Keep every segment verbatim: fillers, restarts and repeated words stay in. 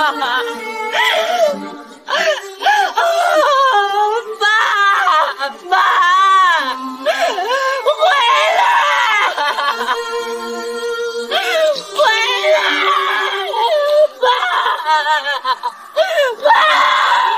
爸，爸，回来！回来！爸，爸！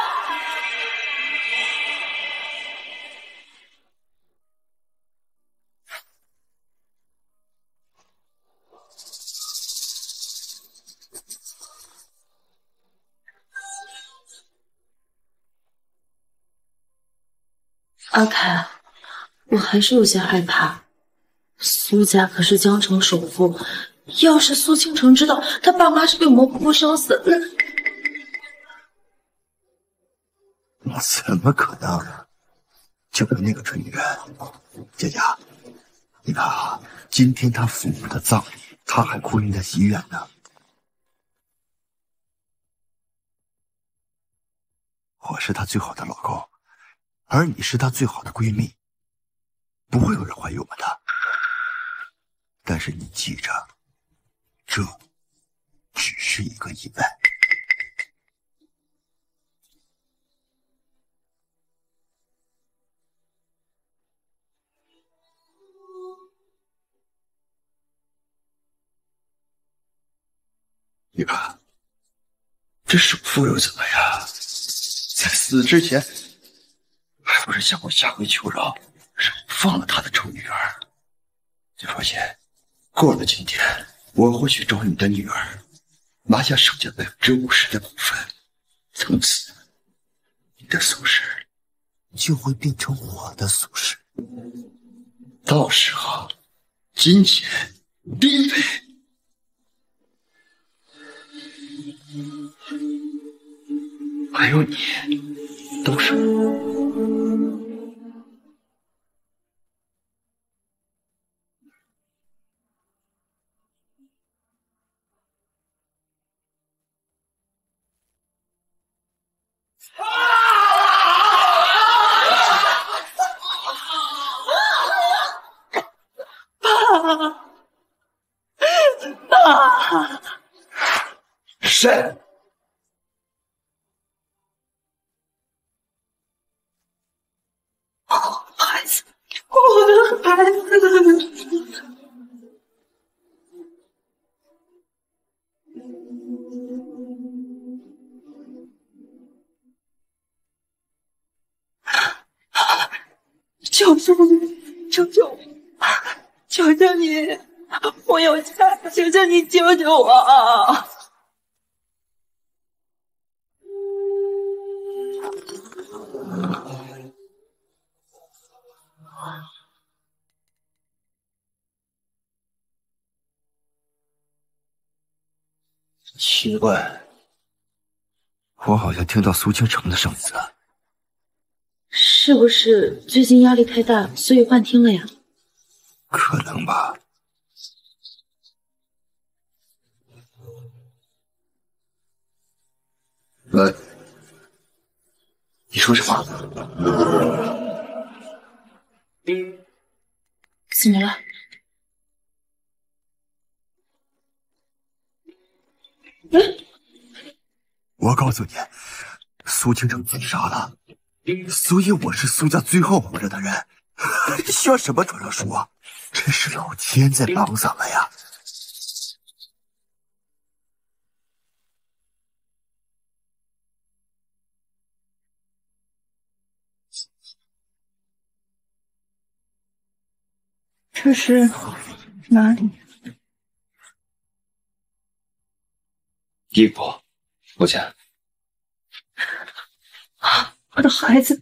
阿凯，我还是有些害怕。苏家可是江城首富，要是苏倾城知道他爸妈是被魔婆婆烧死， 那怎么可能？就凭那个蠢女人，佳佳，你看啊，今天他父母的葬礼，他还哭晕在医院呢。我是他最好的老公。而你是她最好的闺蜜，不会有人怀疑我们的。但是你记着，这只是一个意外。你看，这首富又怎么样？在死之前。还不是向我下跪求饶，让我放了他的臭女儿。你放心，过了今天，我会去找你的女儿，拿下剩下百分之五十的股份，从此你的苏氏就会变成我的苏氏。到时候，金钱、地位，还有你，都是我。 爸， 谁？ 孩子，我的孩子。求求你，求求我，求求你，我有家，求求你救救我！ 奇怪，我好像听到苏倾城的声音了。 是不是最近压力太大，所以幻听了呀？ 可能吧。喂，你说什么？ 怎么了？ 嗯，我告诉你，苏倾城自杀了。所以我是苏家最后活着的人，需要什么传说书啊？这是老天在帮咱们呀！ 这是哪里？ 义父，父亲。 我的孩子，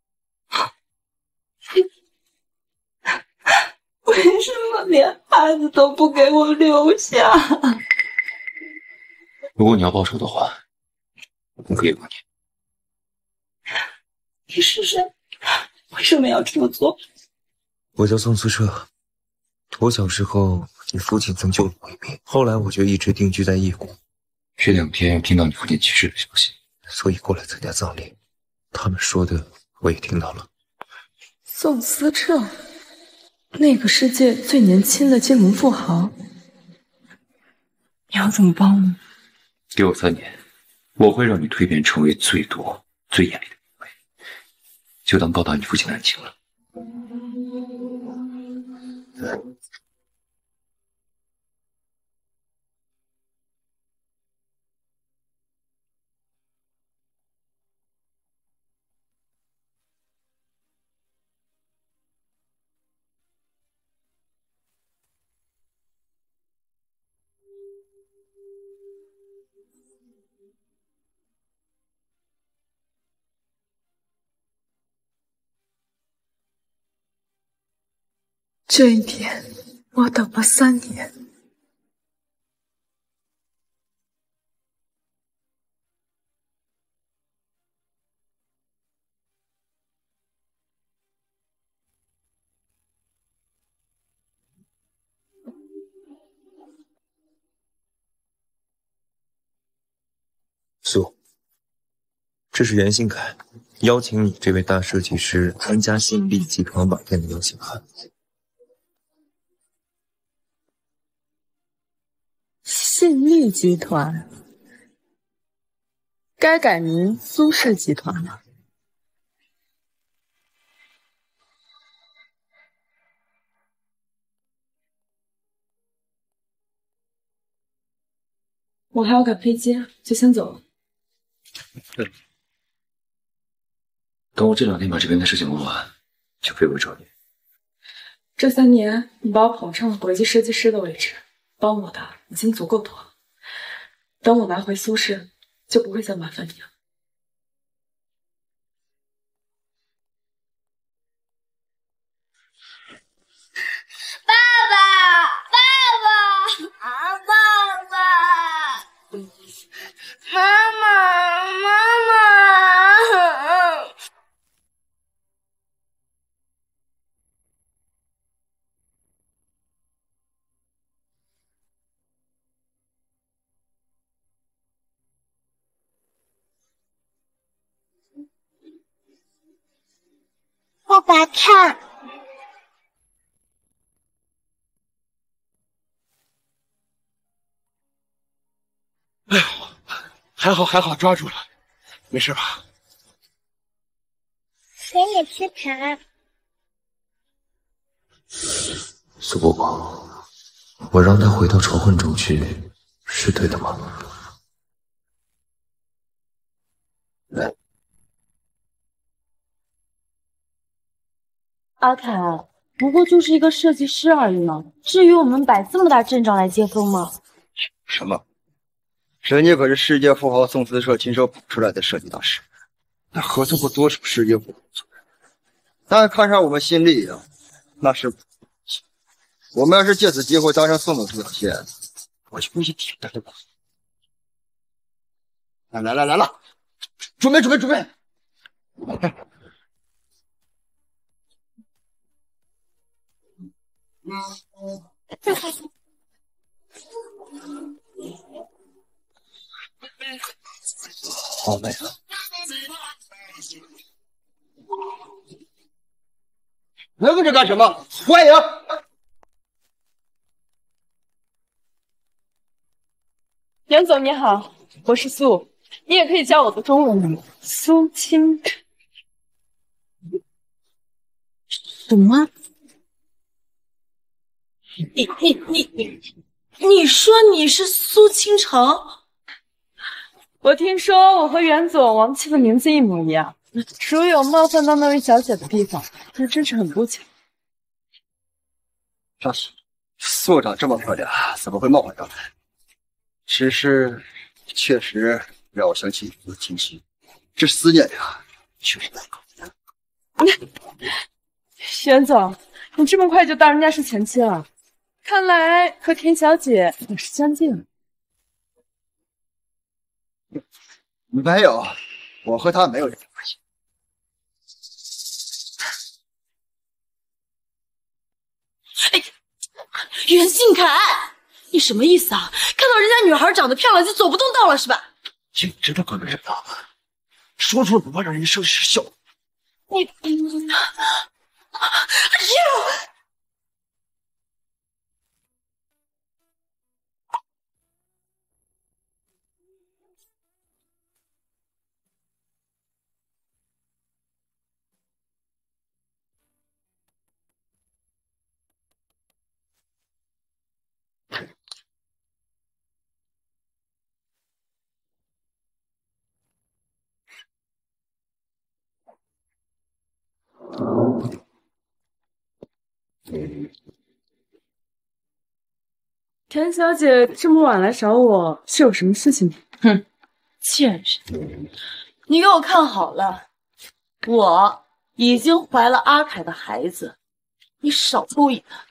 为什么连孩子都不给我留下？ 如果你要报仇的话，我可以帮你。 你是谁？为什么要这么做？ 我叫宋思彻，我小时候你父亲曾救了我一命，后来我就一直定居在异国。 这两天听到你父亲去世的消息， 所以过来参加葬礼。他们说的我也听到了。 宋思彻，那个世界最年轻的金融富豪，你要怎么帮我？ 给我三年， 我会让你蜕变成为最多、最严厉的一位，就当报答你父亲的恩情了。 这一天，我等了三年。 苏，这是袁信凯邀请你这位大设计师参加信利集团晚宴的邀请函。 信利集团该改名苏氏集团了。我还要赶飞机，就先走了。 对，等我这两天把这边的事情弄完，就飞回找你。 这三年，你把我捧上了国际设计师的位置，帮我的已经足够多了。等我拿回苏氏，就不会再麻烦你了。 爸爸，爸爸，啊，爸爸，妈妈，妈妈。爸爸看。 哎呦，还好还好，抓住了，没事吧？ 给你吃糖。 苏伯伯，我让他回到仇恨中去，是对的吗？ 阿凯，不过就是一个设计师而已嘛，至于我们摆这么大阵仗来接风吗？ 什么？人家可是世界富豪宋思社亲手捧出来的设计大师，他合作过多少世界富豪？但看上我们新力啊，那是我们要是借此机会当成宋总这条线，我就不信挺他的吧。来来来来了，准备准备准备！好美啊！愣着干什么？欢迎！ 袁总你好，我是苏，你也可以叫我的中文名苏清晨。 什么？你你你你，你说你是苏倾城？ 我听说我和袁总、王七的名字一模一样，如有冒犯到那位小姐的地方，那真是很不巧。 放心，素长这么漂亮，怎么会冒犯到她？只是确实让我想起一份情绪，这思念呀，确实难搞。 袁总，你这么快就当人家是前妻了？看来和田小姐也是相近了。 没有，我和她没有任何关系。 哎，袁信凯，你什么意思啊？看到人家女孩长得漂亮就走不动道了是吧？ 你真的管得人大吗？说出了不怕让人家设计师笑。 你，哎呦！ 田小姐这么晚来找我，是有什么事情吗？ 哼，贱人！你给我看好了，我已经怀了阿凯的孩子，你少勾引他。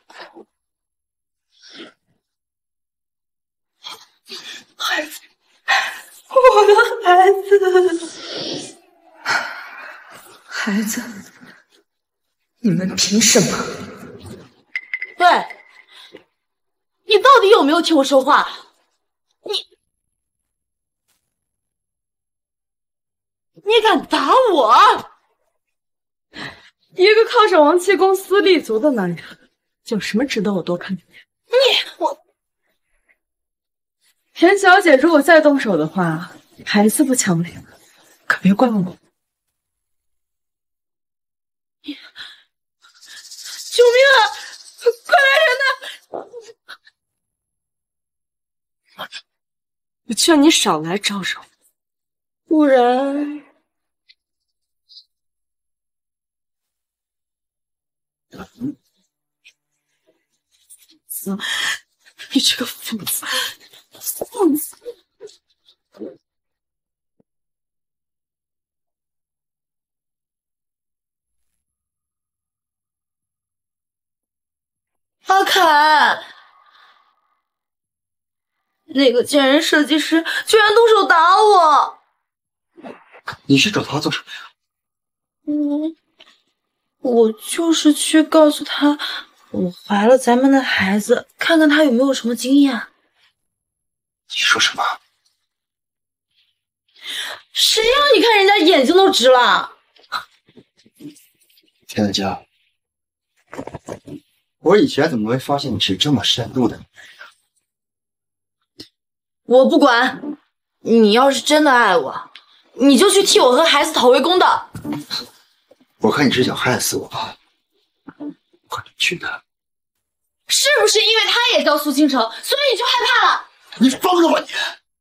孩子，我的孩子， 孩子，你们凭什么？ 喂，你到底有没有听我说话？你，你敢打我？ 一个靠着王七公司立足的男人，有什么值得我多看几眼？ 你我。 田小姐，如果再动手的话，孩子不抢领了，可别怪我。 救命啊！快来人呐！ 我劝你少来招惹我， 不然……你这个疯子！疯子！阿凯，那个贱人设计师居然动手打我！ 你去找他做什么呀？ 嗯，我就是去告诉他我怀了咱们的孩子，看看他有没有什么经验。 你说什么？ 谁让你看人家眼睛都直了？ 田子佳，我以前怎么没发现你是这么善妒的女人呀？ 我不管，你要是真的爱我，你就去替我和孩子讨回公道。 我看你是想害死我吧？快点去的！ 是不是因为他也叫苏倾城，所以你就害怕了？ 你疯了吧你！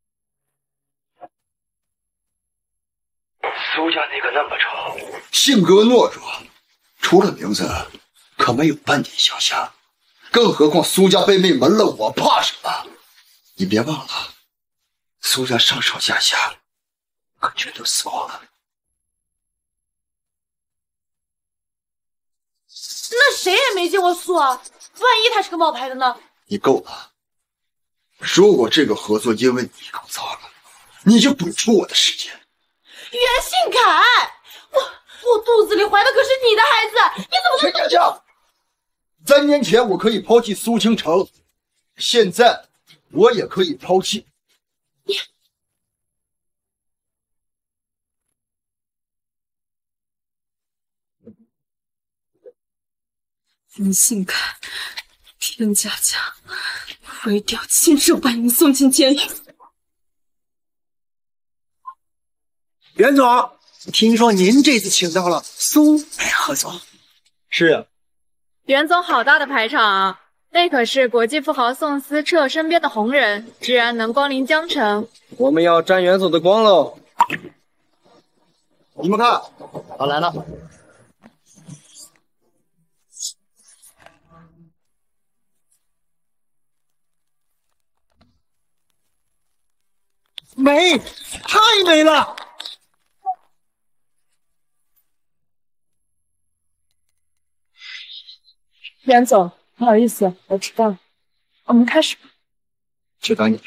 苏家那个那么丑，性格懦弱，除了名字，可没有半点想象。更何况苏家被妹门了，我怕什么？你别忘了，苏家上上下下可全都死光了。 那谁也没见过苏啊，万一他是个冒牌的呢？ 你够了！如果这个合作因为你搞砸了，你就补出我的时间。 袁信凯，我我肚子里怀的可是你的孩子，你怎么能…… 田家佳，三年前我可以抛弃苏倾城，现在我也可以抛弃你。 袁信凯，田家佳，我一定要亲手把你们送进监狱。 袁总，听说您这次请到了苏美何总。 是啊， 袁总好大的排场啊！那可是国际富豪宋思彻身边的红人，居然能光临江城。 我们要沾袁总的光喽！ 你们看，他来了。 美，太美了！ 袁总，不好意思，我迟到了，我们开始吧。 就等你。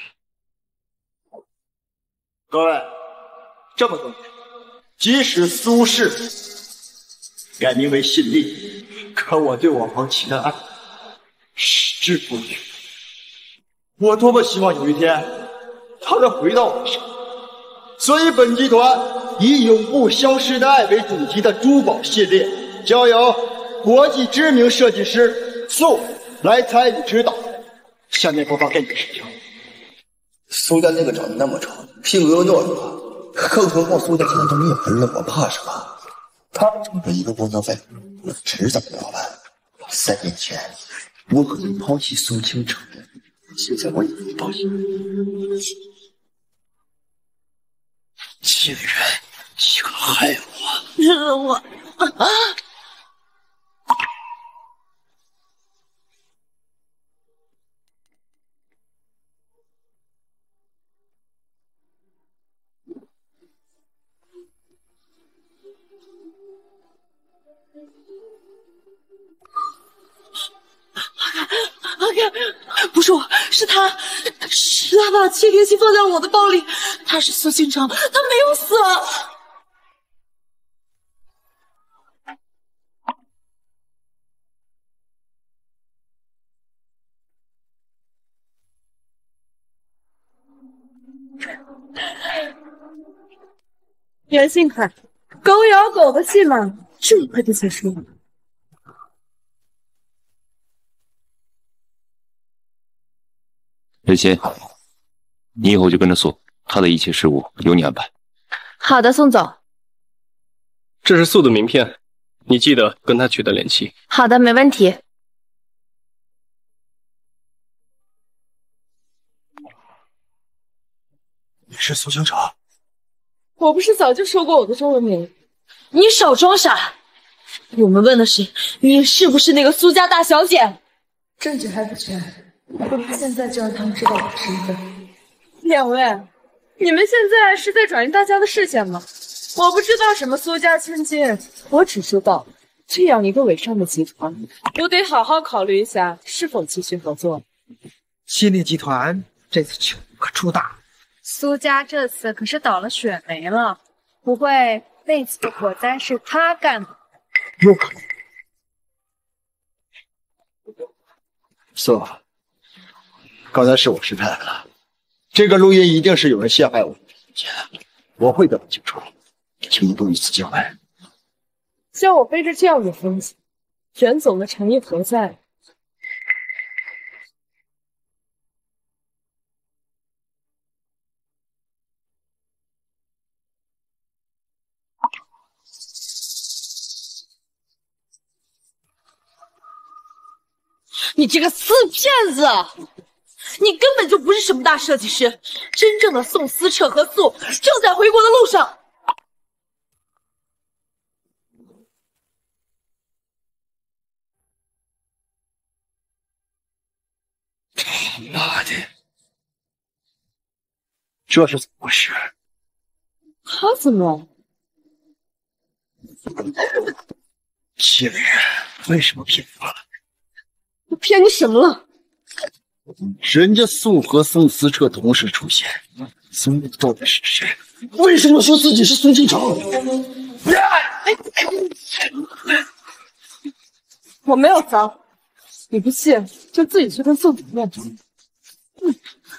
各位，这么多年，即使苏氏改名为信利，可我对我王琦的爱矢志不渝。我多么希望有一天他能回到我身边。所以本集团以永不消失的爱为主题的珠宝系列，将由国际知名设计师宋来参与指导。下面播放给你的视频。 苏家那个长得那么丑，性格又懦弱，更何况苏家现在都灭门了，我怕什么？他这一个工作费，我迟早要完。三年前我可能抛弃苏倾城，现在我也不抛弃。贱人，你敢害我！ 是我啊！ 不是我，是他，是他把窃听信放在了我的包里。他是苏倾城，他没有死。 袁信海，狗咬狗的戏码这么快就结束了。 任心，你以后就跟着素，他的一切事务由你安排。 好的，宋总。 这是素的名片，你记得跟他取得联系。 好的，没问题。 你是苏清城？ 我不是早就说过我的中文名？ 你少装傻！我们问的是你是不是那个苏家大小姐？ 证据还不全，不如现在就让他们知道我的身份。两位，你们现在是在转移大家的视线吗？我不知道什么苏家千金，我只知道这样一个伪善的集团，我得好好考虑一下是否继续合作。 新力集团这次就可出大。 苏家这次可是倒了血霉了，不会那次的火灾是他干的？ 有可能。素，刚才是我失态了，这个录音一定是有人陷害我的钱，我会得到清楚，请你多一次机会。 叫我背着这样的风险，袁总的诚意何在？ 你这个死骗子！你根本就不是什么大设计师，真正的宋思彻和素正在回国的路上。 他妈的，这是怎么回事？ 他怎么了？ 谢丽，为什么骗我？ 我骗你什么了？ 人家素和宋思彻同时出现，宋到底是谁？为什么说自己是苏倾城？ 我没有脏，你不信就自己去跟宋总验证。嗯，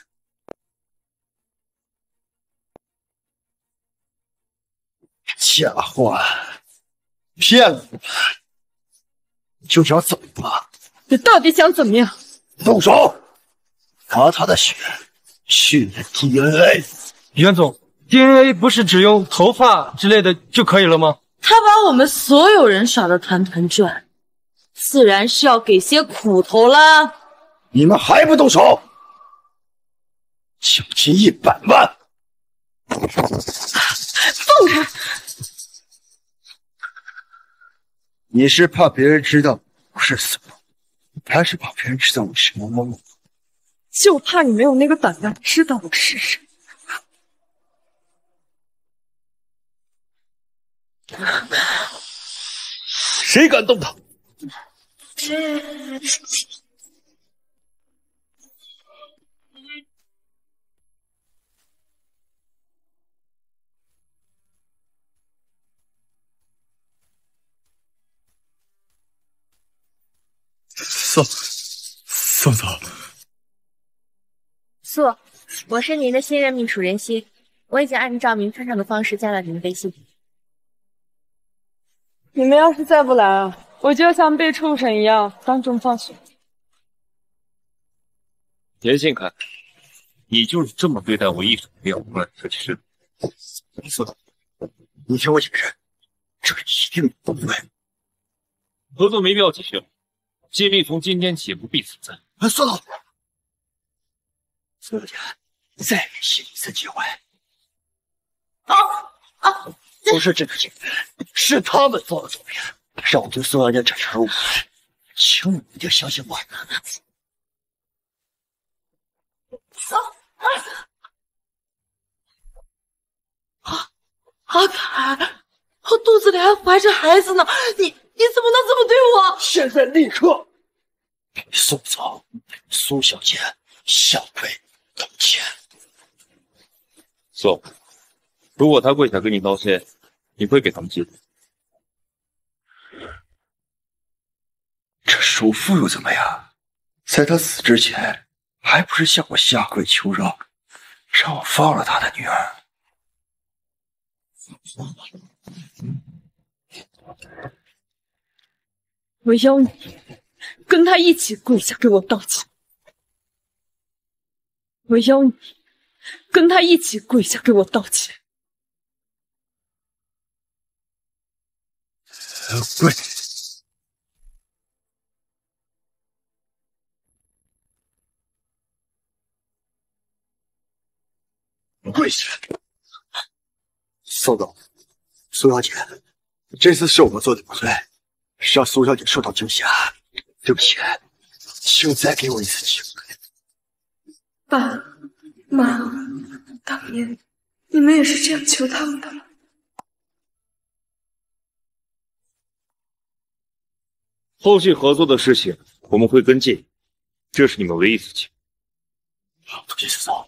假话，骗子，就想怎么了？ 你到底想怎么样？ 动手！拿他的血去验 D N A。 袁总 ，D N A 不是只用头发之类的就可以了吗？ 他把我们所有人耍得团团转，自然是要给些苦头啦。 你们还不动手？奖金一百万！ 放开！ 你是怕别人知道我是什么，还是怕别人知道我是某某某？ 就怕你没有那个胆量知道我是谁。 谁敢动他？宋宋总， 素，我是您的新任秘书任心，我已经按照名片上的方式加了您的微信。 你们要是再不来啊，我就像被畜生一样当众放血。 严信凯，你就是这么对待我一手培养出来的设计师？ 宋总，你听我解释，这一定不对。 合作没必要继续了，尽力从今天起不必存在。 啊，宋总，苏小姐，再给你一次机会。啊啊！不是这个警员，是他们做的作品，让我对苏小姐产生了误会，请你一定相信我。 啊！阿凯，我肚子里还怀着孩子呢，你你怎么能这么对我？ 现在立刻给宋总苏小姐下跪道歉。 苏，如果他跪下跟你道歉，你会给他们机会？ 这首富又怎么样？在他死之前，还不是向我下跪求饶，让我放了他的女儿。 我邀你跟他一起跪下给我道歉。我邀你跟他一起跪下给我道歉。 跪。跪下！ 宋总，苏小姐，这次是我们做的不对，让苏小姐受到惊吓，对不起，请再给我一次机会。 爸妈，当年你们也是这样求他们的吗？ 后续合作的事情我们会跟进，这是你们唯一死期。 好，多谢苏总。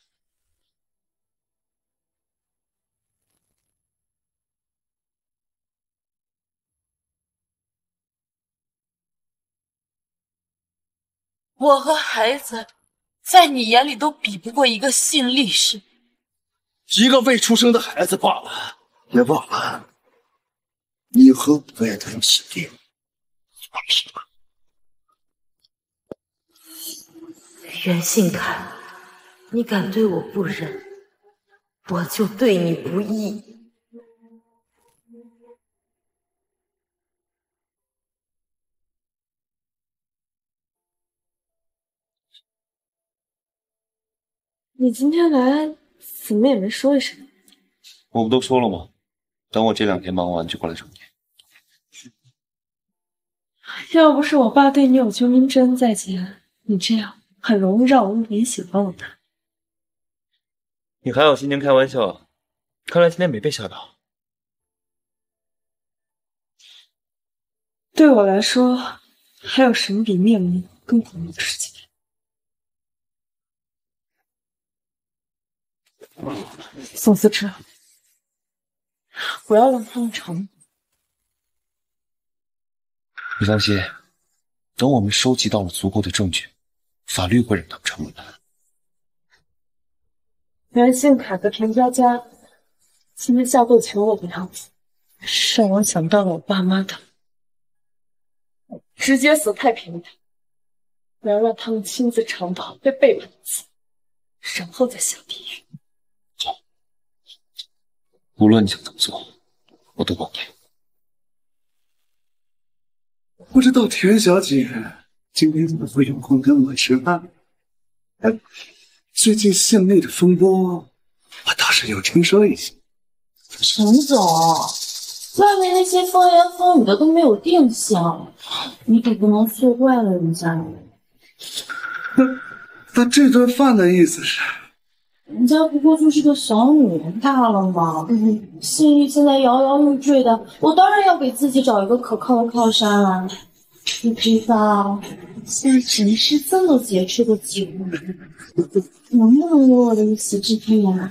我和孩子，在你眼里都比不过一个姓厉氏， 一个未出生的孩子罢了。别忘了，你和我也能起定。 袁信凯，你敢对我不仁，我就对你不义。 你今天来怎么也没说一声？ 我不都说了吗？等我这两天忙完就过来找你。 要不是我爸对你有救命之恩在肩，你这样很容易让我误你喜欢我的。 你还有心情开玩笑？看来今天没被吓到。 对我来说，还有什么比面膜更恐怖的事情？宋思哲，我要让他们尝。 你放心，等我们收集到了足够的证据，法律会让他们沉稳的。 袁信凯和田佳佳今天下跪求我的样子，让我想到了我爸妈的，直接死太平了。我要让他们亲自尝到被背叛的滋味，然后再下地狱。 无论你想怎么做，我都帮你。 不知道田小姐今天怎么会有空跟我吃饭？哎，最近县内的风波，我倒是有听说一些。 陈总，外面那些风言风语的都没有定向，你可不能碎坏了人家。 那那这顿饭的意思是？ 人家不过就是个小女人罢了嘛，嗯，心里现在摇摇欲坠的，我当然要给自己找一个可靠的靠山了。你知道，现在陈氏这么杰出的几户人，能不能有我的一席之地呀？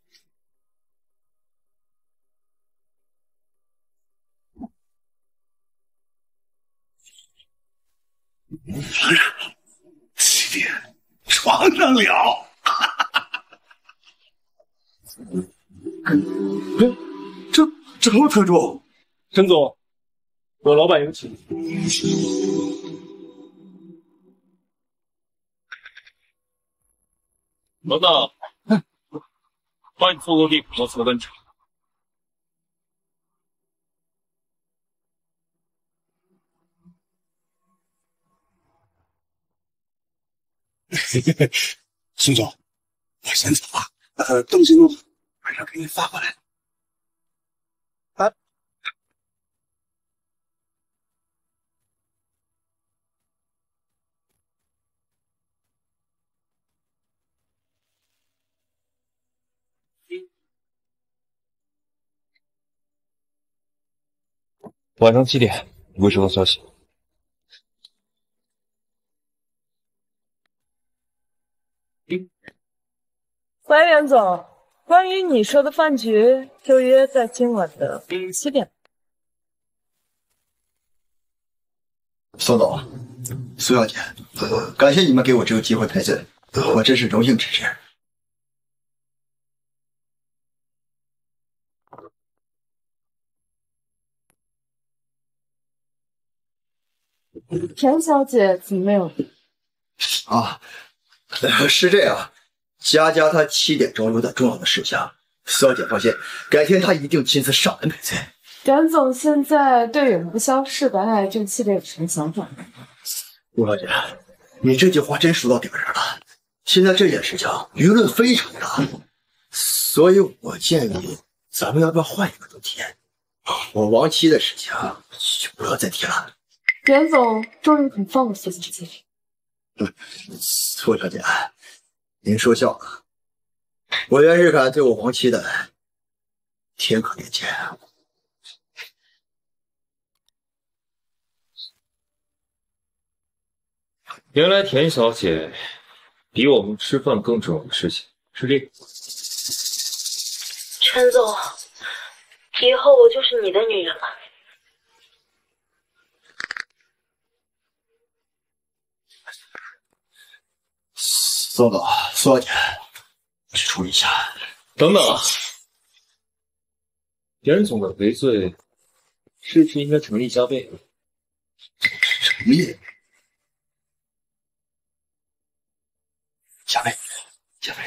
当然了，七点床上聊。这周特助， 陈总，有老板有请。老大，帮你做个利普罗斯温茶。 孙总，我先走了。呃，东西弄好，马上给你发过来。啊， 晚上七点你会收到消息。 喂，袁总，关于你说的饭局，就约在今晚的七点。 宋总，苏小姐，感谢你们给我这个机会赔罪，我真是荣幸之至。 田小姐怎么没有？ 啊，呃是这样，佳佳她七点钟有点重要的事项，苏小姐放心，改天她一定亲自上门赔罪。 袁总现在对永不消逝的爱这个系列有什么想法？ 陆小姐，你这句话真说到点上了。现在这件事情舆论非常大，所以我建议咱们要不要换一个主题？我亡妻的事情就不要再提了。 袁总终于肯放过苏小姐。 嗯，苏小姐，您说笑了。我袁世凯对我亡妻的爱，天可怜见。 原来田小姐比我们吃饭更重要的事情是这个。 陈总，以后我就是你的女人了。 宋总，苏小姐，我去处理一下。 等等啊，袁总的赔罪是不是应该成立加倍？ 成立。加倍，加倍！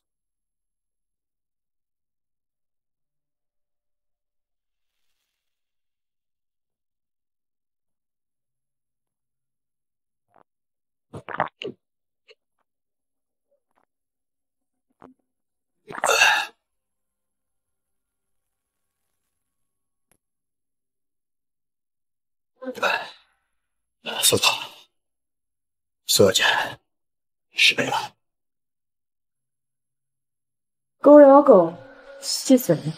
苏总，苏小姐，失陪了。 狗咬狗，气死人了！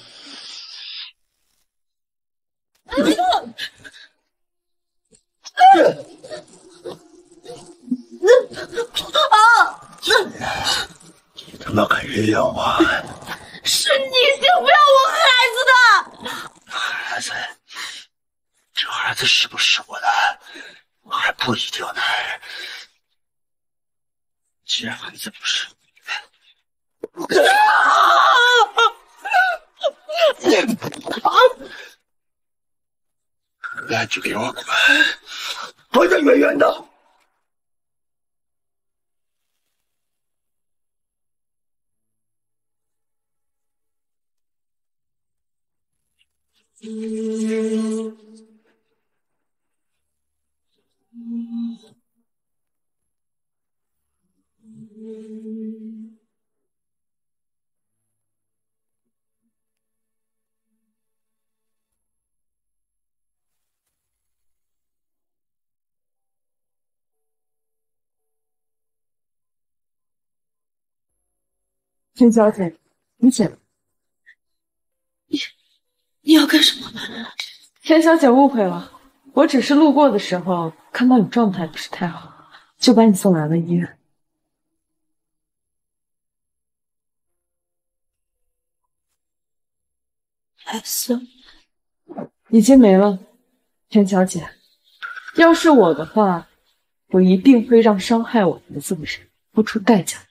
啊！ 你他妈敢冤枉我！ 是你先不要我孩子的！ 孩子，这孩子是不是我的，我还不一定呢。既然孩子不是你的，那就给我滚，滚得远远的！ 田小姐，你醒了。 你你要干什么？ 田小姐误会了，我只是路过的时候看到你状态不是太好，就把你送来了医院。 S 已经没了，田小姐。要是我的话，我一定会让伤害我孩子的人付出代价。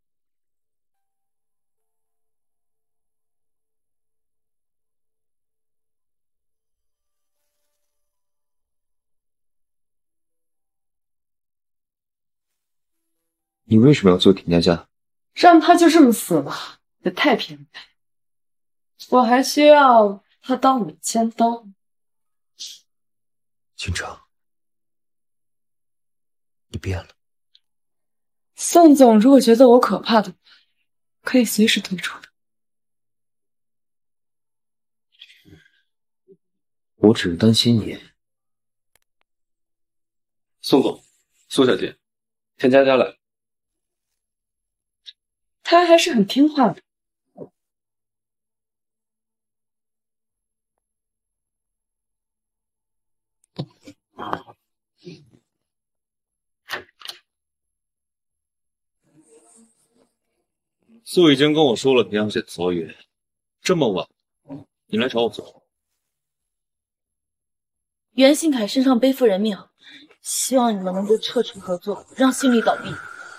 你为什么要做田佳佳？ 让他就这么死了，也太偏了。我还需要他当我的尖刀。 清城，你变了。 宋总如果觉得我可怕的话，可以随时退出的。 我只是担心你。 宋总，苏小姐，田佳佳来了。 他还是很听话的。 素已经跟我说了平阳县所有，这么晚，你来找我做什么？ 袁信凯身上背负人命，希望你们能够彻底合作，让信力倒闭。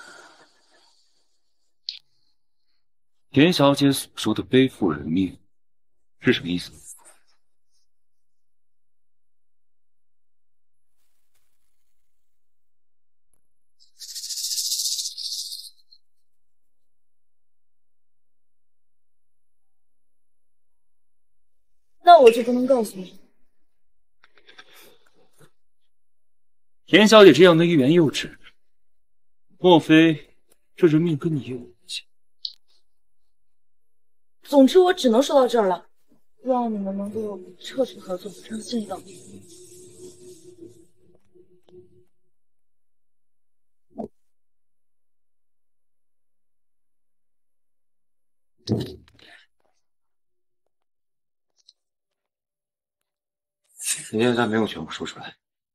田小姐所说的背负人命是什么意思？ 那我就不能告诉你。 田小姐这样的欲言又止，莫非这人命跟你也有关系？ 总之，我只能说到这儿了。让你们能够彻底合作，让信力倒闭。 你现在没有全部说出来。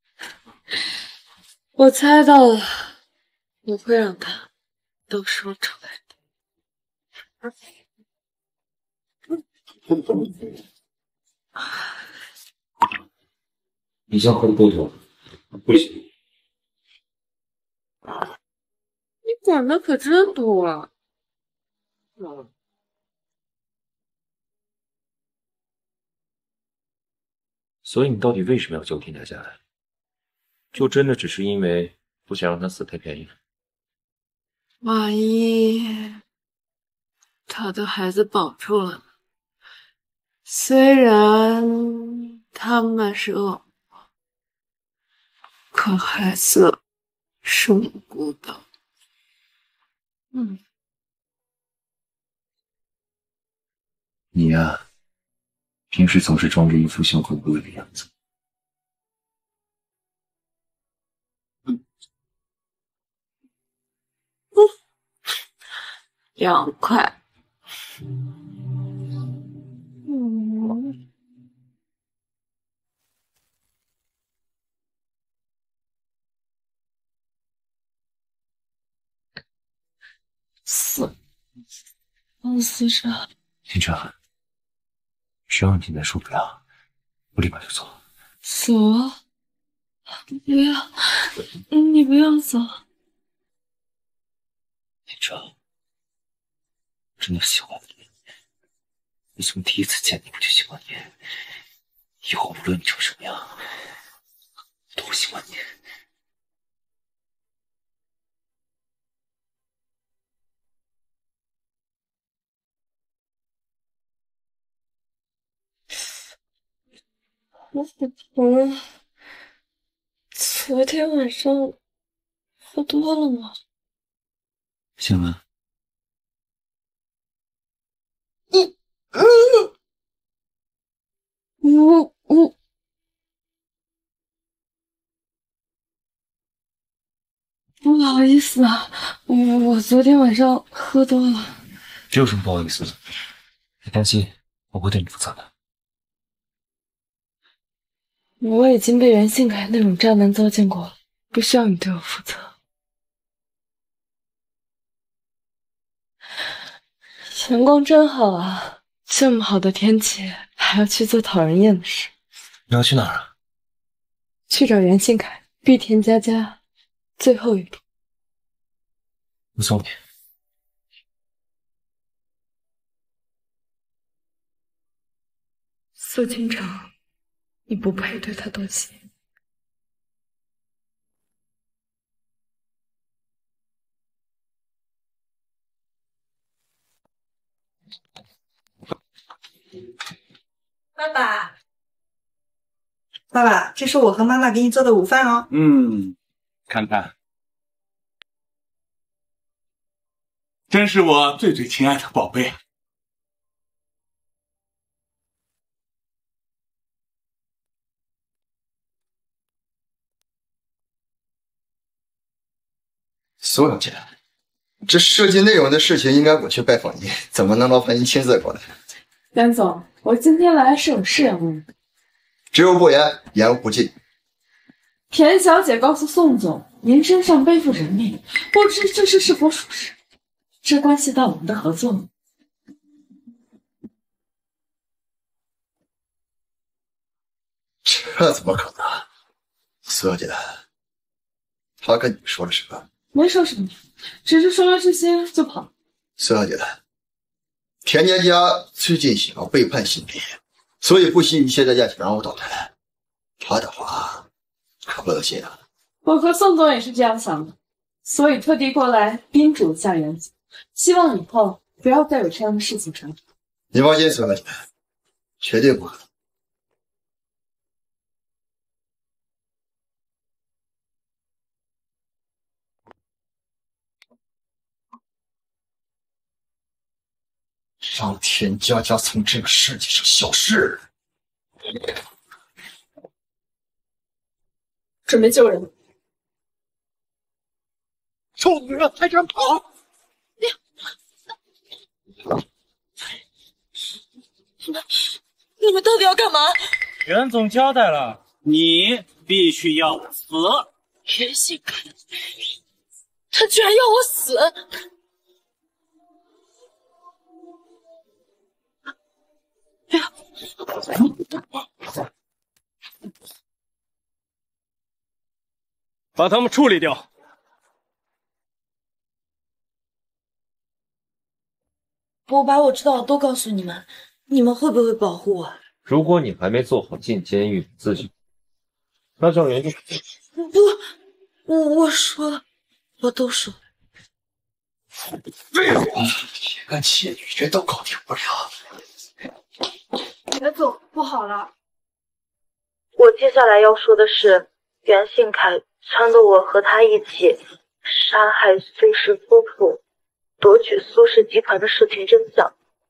我猜到了，我会让他都说出来的。 你先喝多少？不行。 你管的可真多啊！嗯。 所以你到底为什么要救田家家来？就真的只是因为不想让他死太便宜了？ 万一他的孩子保住了呢？虽然他们是恶魔，可孩子是无辜的。嗯， 你呀，平时总是装着一副笑口不为的样子。 凉快。 嗯， 死，放死着。 天成，只要你现在受不了，我立马就走。 走？不要，你不要走。 天成，真的喜欢你。我从第一次见你我就喜欢你，以后无论你成什么样，我都喜欢你。 我怎么了？昨天晚上喝多了吗？ 醒了。 你你我我不好意思啊，我我昨天晚上喝多了。 这有什么不好意思的？别担心，我会对你负责的。 我已经被袁信凯那种渣男糟践过了，不需要你对我负责。阳光真好啊，这么好的天气，还要去做讨人厌的事。 你要去哪儿啊？ 去找袁信凯，逼田佳佳最后一步。 我送你。 苏倾城，你不配对他多心。 爸爸，爸爸，这是我和妈妈给你做的午饭哦。 嗯，看看，真是我最最亲爱的宝贝。 苏小姐，这涉及内容的事情应该我去拜访您，怎么能劳烦您亲自过来？ 袁总，我今天来是有事要问的。 知无不言，言无不尽。 田小姐告诉宋总，您身上背负人命，不知这事是否属实？ 这关系到我们的合作。 这怎么可能？苏小姐，他跟你说了什么？ 没说什么，只是说了这些就跑。 苏小姐，田家家最近想要背叛信帝，所以不惜一切代价想让我倒台。他的话可不能信啊！ 我和宋总也是这样想的，所以特地过来叮嘱一下袁总，希望以后不要再有这样的事情发生。 你放心，苏小姐，绝对不可能。让田家家从这个世界上消失。 准备救人。 臭女人，还敢跑！ 你们到底要干嘛？ 袁总交代了，你必须要死。 袁信凯，他居然要我死！哎呀！ 把他们处理掉。 我把我知道的都告诉你们，你们会不会保护我？ 如果你还没做好进监狱的自己，那赵元就不，我我说了，我都说了。 废话，铁杆窃女人都搞定不了。 袁总，不好了！ 我接下来要说的是，袁信凯撺掇我和他一起杀害苏氏夫妇，夺取苏氏集团的事情真相。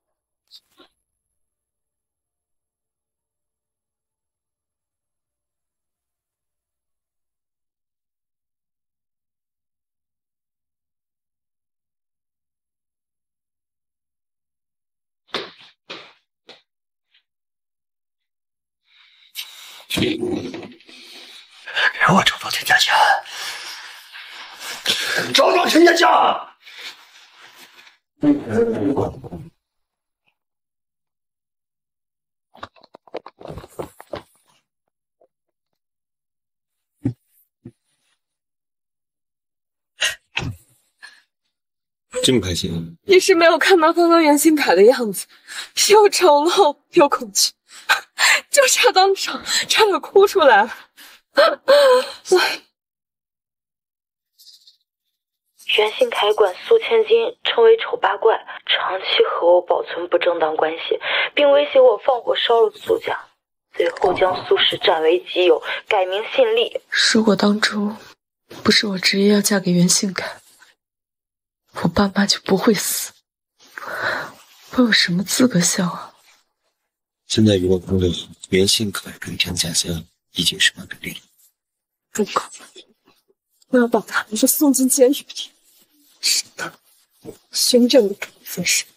给我找到田家家！找到田家家！ 这么开心？ 你是没有看到刚刚袁信凯的样子，又丑陋又恐惧，就差当场差点哭出来了。 袁信凯管苏千金称为丑八怪，长期和我保存不正当关系，并威胁我放火烧了苏家，最后将苏氏占为己有，改名信立。 如果当初不是我执意要嫁给袁信凯，我爸妈就不会死。我有什么资格笑啊？ 现在娱乐公里，袁信凯跟田家家已经是完美利益。 不可能！我要把他们都送进监狱里。是的，宣证的分身。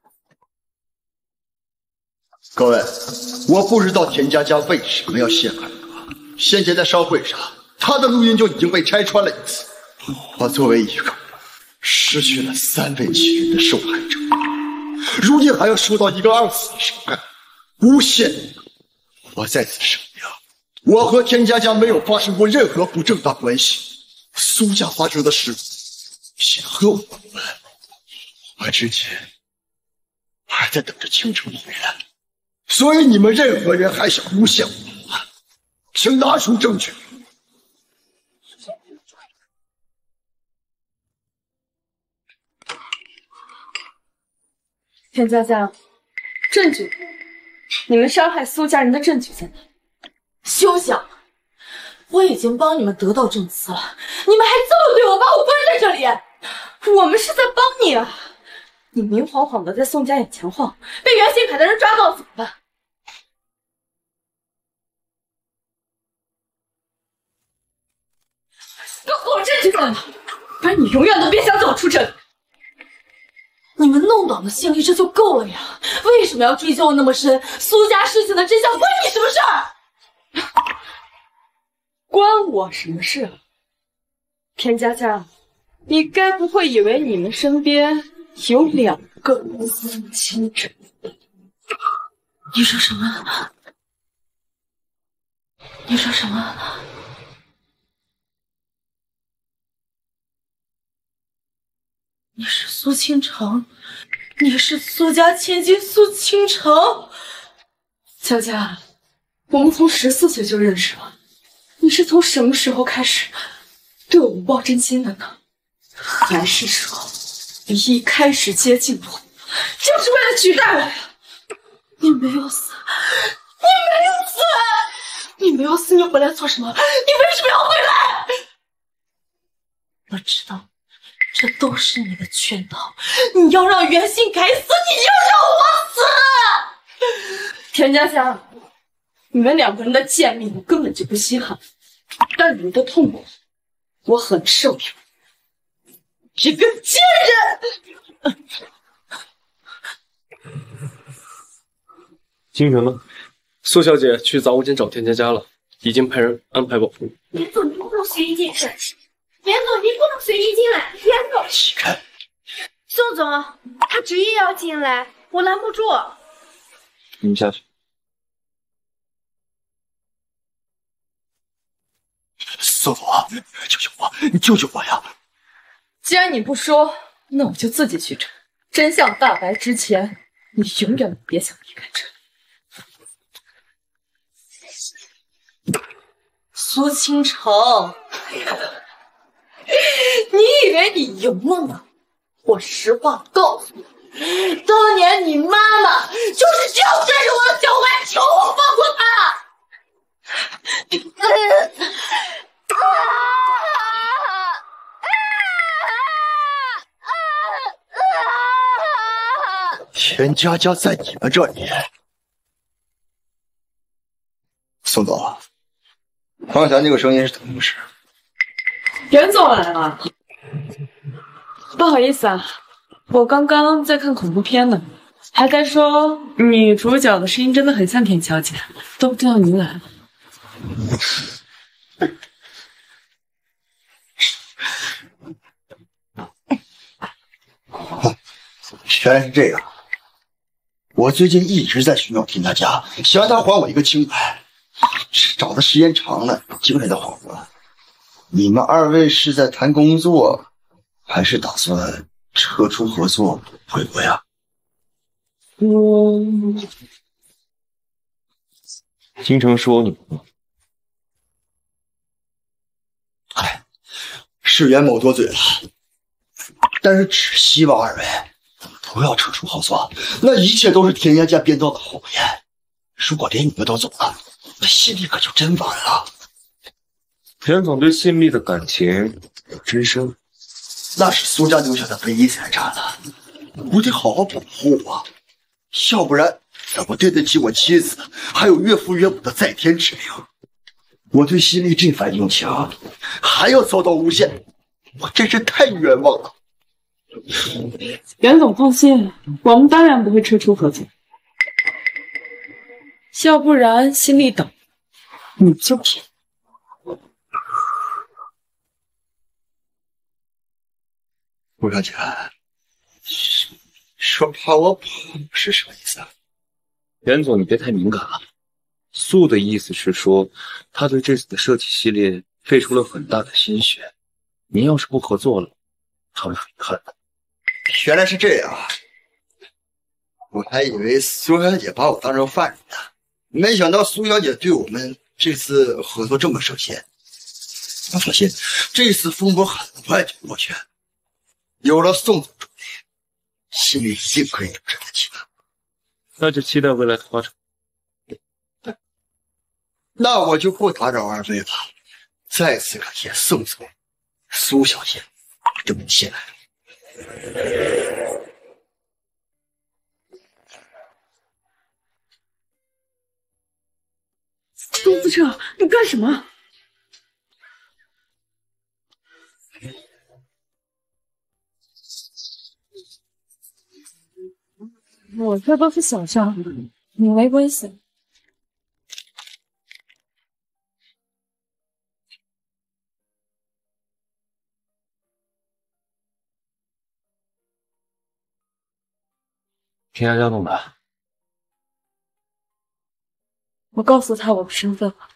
各位，我不知道田家家为什么要陷害我。先前在商会上，他的录音就已经被拆穿了一次。我作为一个失去了三位亲人的受害者，如今还要受到一个二次的伤害，诬陷。我在此声明，我和田家家没有发生过任何不正当关系。苏家发生的事也和我无关，我之前还在等着清楚你们。所以你们任何人还想诬陷我，请拿出证据。 田家家，证据，你们伤害苏家人的证据在哪？ 休想！我已经帮你们得到证词了，你们还这么对我，把我关在这里！ 我们是在帮你啊！你明晃晃的在宋家眼前晃，被袁信凯的人抓到了怎么办？告诉我证据在哪，不然你永远都别想走出这里！ 你们弄倒了信力，这就够了呀！为什么要追究我那么深？苏家事情的真相关你什么事儿？ 关我什么事啊？田家家，你该不会以为你们身边有两个苏清城。 你说什么？你说什么？你是苏倾城？你是苏家千金苏倾城？ 佳佳，我们从十四岁就认识了，你是从什么时候开始对我们抱真心的呢？还是说你一开始接近我，就是为了取代我呀？ 你没有死，你没有死，你没有死，你回来做什么？你为什么要回来？我知道，这都是你的圈套，你要让袁心改死，你就让我死！ 田家香，你们两个人的贱命我根本就不稀罕，但你们的痛苦我很受用。这个贱人！ 京城呢？苏小姐去杂物间找田佳佳了，已经派人安排保护。 严总，你不能随意进去。严总，你不能随意进来。严总， 起开！ 宋总，他执意要进来，我拦不住。 你们下去。 宋总，救救我！你救救我呀！ 既然你不说，那我就自己去查。真相大白之前，你永远别想离开这里。 苏倾城，你以为你赢了吗？我实话告诉你，当年你妈妈就是这样带着我的小白求我放过她。 田佳佳在你们这里。宋总，刚才那个声音是怎么回事？ 袁总来了，不好意思啊，我刚刚在看恐怖片呢，还在说女主角的声音真的很像田小姐，都不知道您来了。 原来是这样。我最近一直在寻找田佳佳，想让她还我一个清白，找的时间长了，精神都恍惚了。你们二位是在谈工作，还是打算撤出合作回国呀？ 嗯， 京城说你不哎，是袁某多嘴了，但是只希望二位不要撤出合作，那一切都是田家家编造的谎言。如果连你们都走了，那心里可就真完了。 田总对信丽的感情真深， 那是苏家留下的唯一财产了，我得好好保护啊，要不然怎么对得起我妻子还有岳父岳母的在天之灵？我对心丽这番用情还要遭到诬陷，我真是太冤枉了。 袁总放心，我们当然不会撤出合作，要不然心里等你就骗。 顾小姐，说怕我跑是什么意思啊？ 袁总，你别太敏感了。素的意思是说，他对这次的设计系列费出了很大的心血。您要是不合作了，他会很遗憾的。 原来是这样，我还以为苏小姐把我当成犯人呢，没想到苏小姐对我们这次合作这么上心。放心，这次风波很快就过去，有了宋总助力，心里一定可以有这个期待。 那就期待未来的发展。 那我就不打扰二位了，再次感谢宋总、苏小姐这么信赖。 苏子彻，你干什么？我这都是小伤，你没关系。 田家家弄的。 我告诉他我的身份了。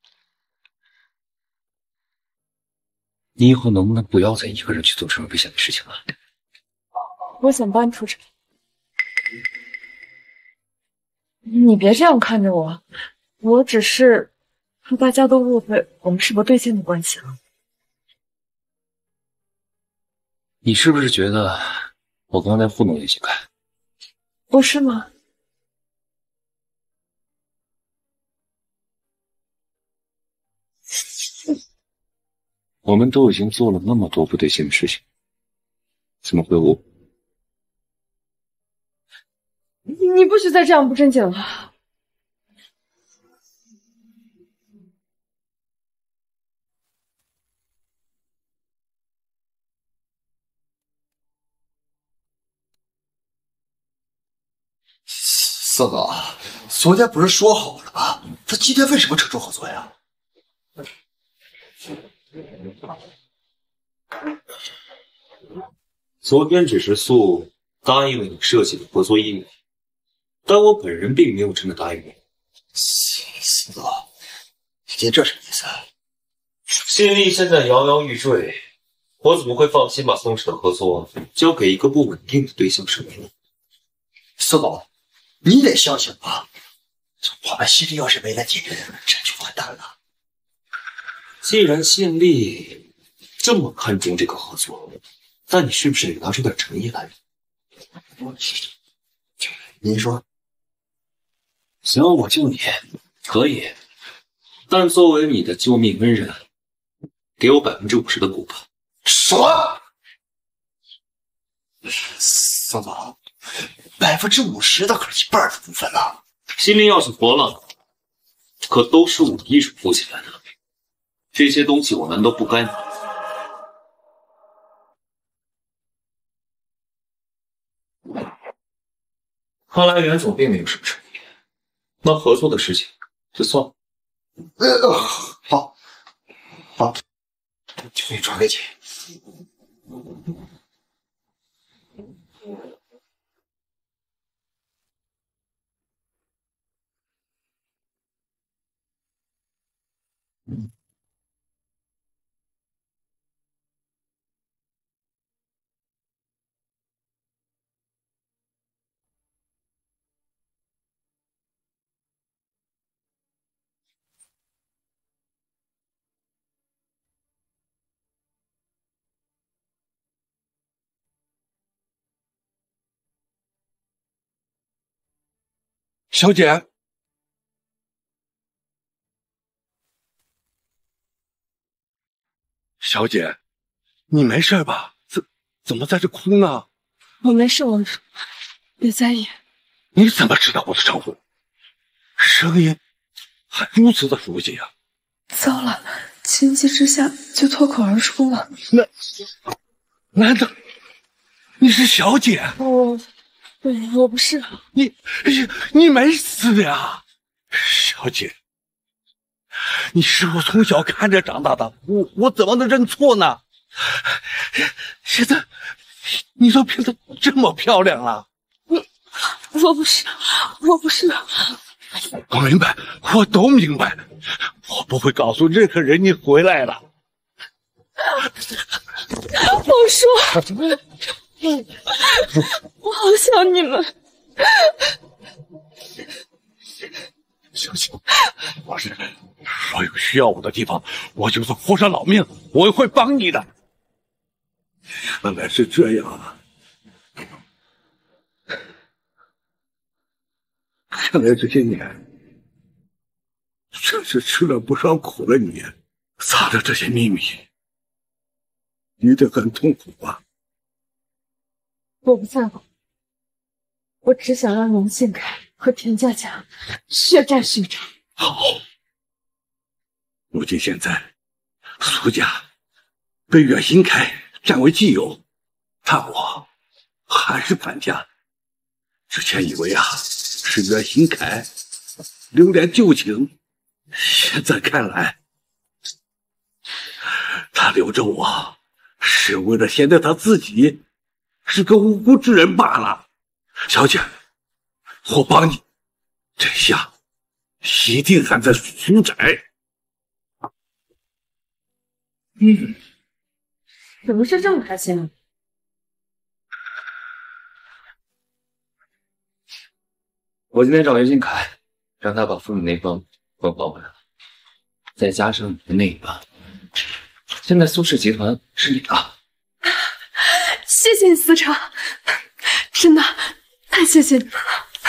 你以后能不能不要再一个人去做这种危险的事情了？ 我想搬出去。你别这样看着我，我只是怕大家都误会我们是不对劲的关系了。 你是不是觉得我刚才糊弄你，新凯？ 不是吗？ 我们都已经做了那么多不对劲的事情，怎么会误？ 你不许再这样不正经了。 四哥，昨天不是说好了吗？他今天为什么承受合作呀？ 昨天只是素答应了你设计的合作义务，但我本人并没有真的答应你。 四哥，你这什么意思？ 信力现在摇摇欲坠，我怎么会放心把宋氏的合作交给一个不稳定的对象手里呢？ 四哥，你得相信我，我们信力要是没了你，这就完蛋了。 既然信力这么看重这个合作，那你是不是得拿出点诚意来？ 你说， 想要我救你，可以，但作为你的救命恩人，给我百分之五十的股吧。 什么？宋总，百分之五十那可是一半的股份了。 心灵要是活了，可都是我一手扶起来的，这些东西我难道不该拿？看来袁总并没有什么诚意，那合作的事情就算了。 呃，好，好，就给你传给你。嗯。小姐，小姐，你没事吧？怎怎么在这哭呢？ 我没事，王叔，别在意。 你怎么知道我的称呼？声音还如此的熟悉啊！ 糟了，情急之下就脱口而出了。 那难道你是小姐？ 我，对，我不是。 你你你没死呀，小姐。你是我从小看着长大的，我我怎么能认错呢？现在你都变得这么漂亮了。 我我不是，我不是。 我明白，我都明白，我不会告诉任何人你回来了。 我说，我好想你们。 小姐，我是若有需要我的地方，我就算豁上老命，我也会帮你的。原来是这样啊！看来这些年真是吃了不少苦了你，藏着这些秘密，你得很痛苦吧？ 我不在乎，我只想让龙信凯和田家家血债血偿。 好，如今现在苏家被阮新凯占为己有，但我还是潘家。之前以为啊是阮新凯留恋旧情，现在看来他留着我是为了显得他自己是个无辜之人罢了。小姐， 我帮你，这下一定还在苏宅。 嗯，怎么是这么开心啊？ 我今天找袁新凯，让他把父母那方还还回来了，再加上你的那一半，现在苏氏集团是你的。 谢谢你，司长，真的太谢谢你了。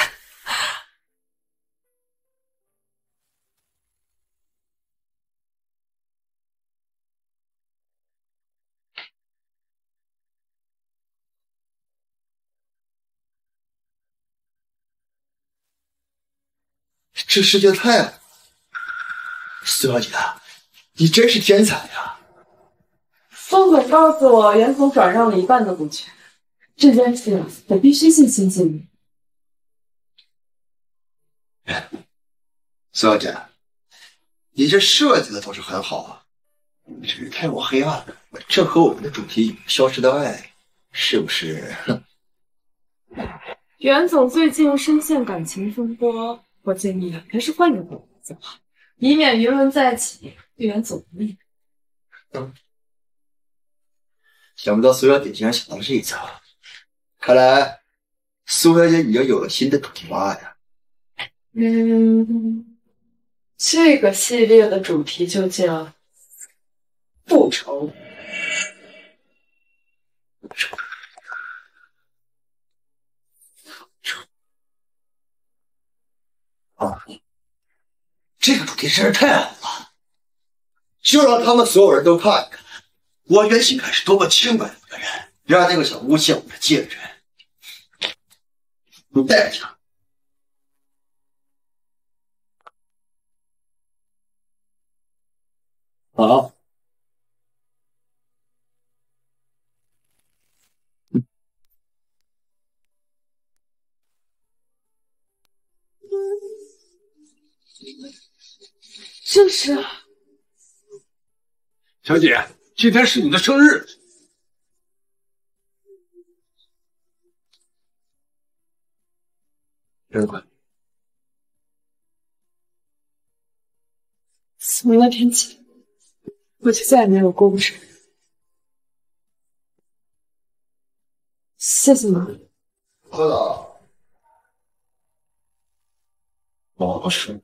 这世界太好了，苏小姐，你真是天才呀！ 宋总告诉我，袁总转让了一半的股权，这件事我必须尽心尽力。 苏小姐，你这设计的倒是很好啊，你这是太过黑暗了，这和我们的主题《消失的爱》是不是？ 袁总最近深陷感情风波，我建议还是换个人最好，以免舆论再起，对袁总不利。 嗯。想不到苏小姐竟然想到了这一层，看来苏小姐已经有了新的主题方案呀。 嗯，这个系列的主题就叫复仇。复仇。 啊，这个主题真是太好了，就让他们所有人都看一看。我袁新凯是多么清白的一个人，让那个小诬陷我的贱人，你带着他。好。 这是小姐，今天是你的生日。生日快乐！ 从那天起，我就再也没有过过生日。谢谢你， 柯导。 老师。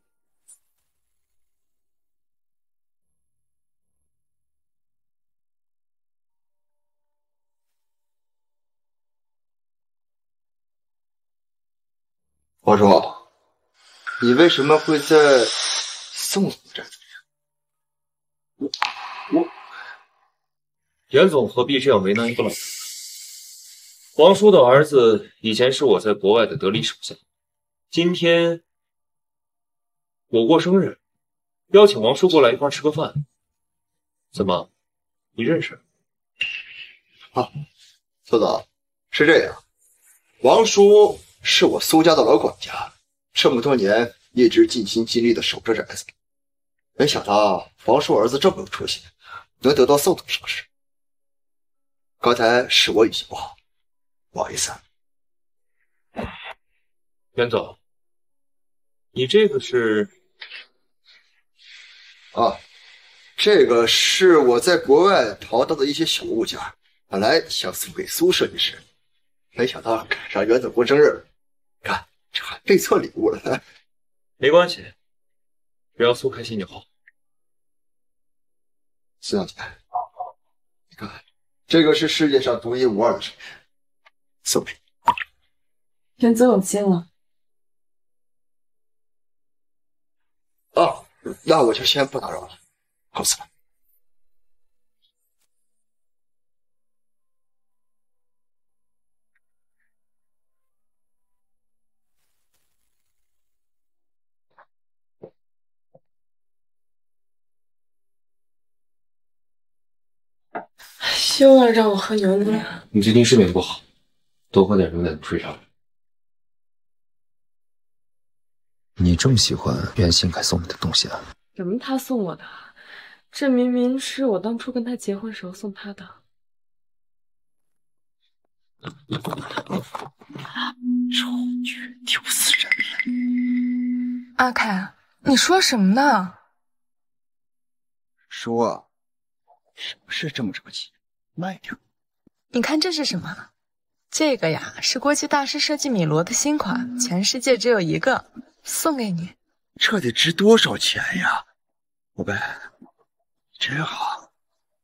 王叔，你为什么会在宋总这儿？ 我我，袁总何必这样为难一个老人？王叔的儿子以前是我在国外的得力手下，今天我过生日，邀请王叔过来一块吃个饭。怎么，你认识？ 啊，苏总，是这样，王叔是我苏家的老管家，这么多年一直尽心尽力的守着宅子，没想到王叔儿子这么有出息，能得到宋总赏识。刚才是我语气不好，不好意思。 袁总，你这个是？ 啊，这个是我在国外淘到的一些小物件，本来想送给苏设计师，没想到赶上袁总过生日，看这还备错礼物了。 没关系，只要苏开心就好。 苏小姐，你看，这个是世界上独一无二的手链，送给你。 袁总有心了。 哦，那我就先不打扰了，告辞了。 又要让我喝牛奶？ 你最近睡眠不好，多喝点牛奶睡着。 你这么喜欢袁新凯送你的东西啊？ 什么他送我的？这明明是我当初跟他结婚时候送他的。 丑女，丢死人！ 阿凯，你说什么呢？ 说，什么事这么着急？慢点。 你看这是什么？这个呀，是国际大师设计米罗的新款，全世界只有一个，送给你。 这得值多少钱呀？宝贝，真好。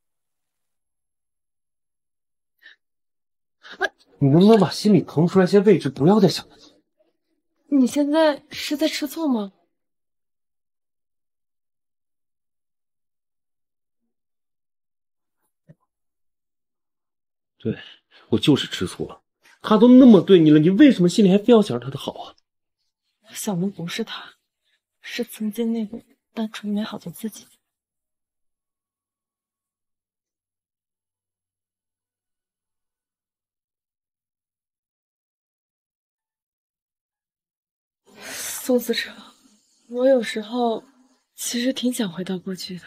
你能不能把心里腾出来些位置，不要再想了？ 你现在是在吃醋吗？ 对，我就是吃醋了。他都那么对你了，你为什么心里还非要想着他的好啊？ 我想的不是他，是曾经那个单纯美好的自己。宋思成，我有时候其实挺想回到过去的，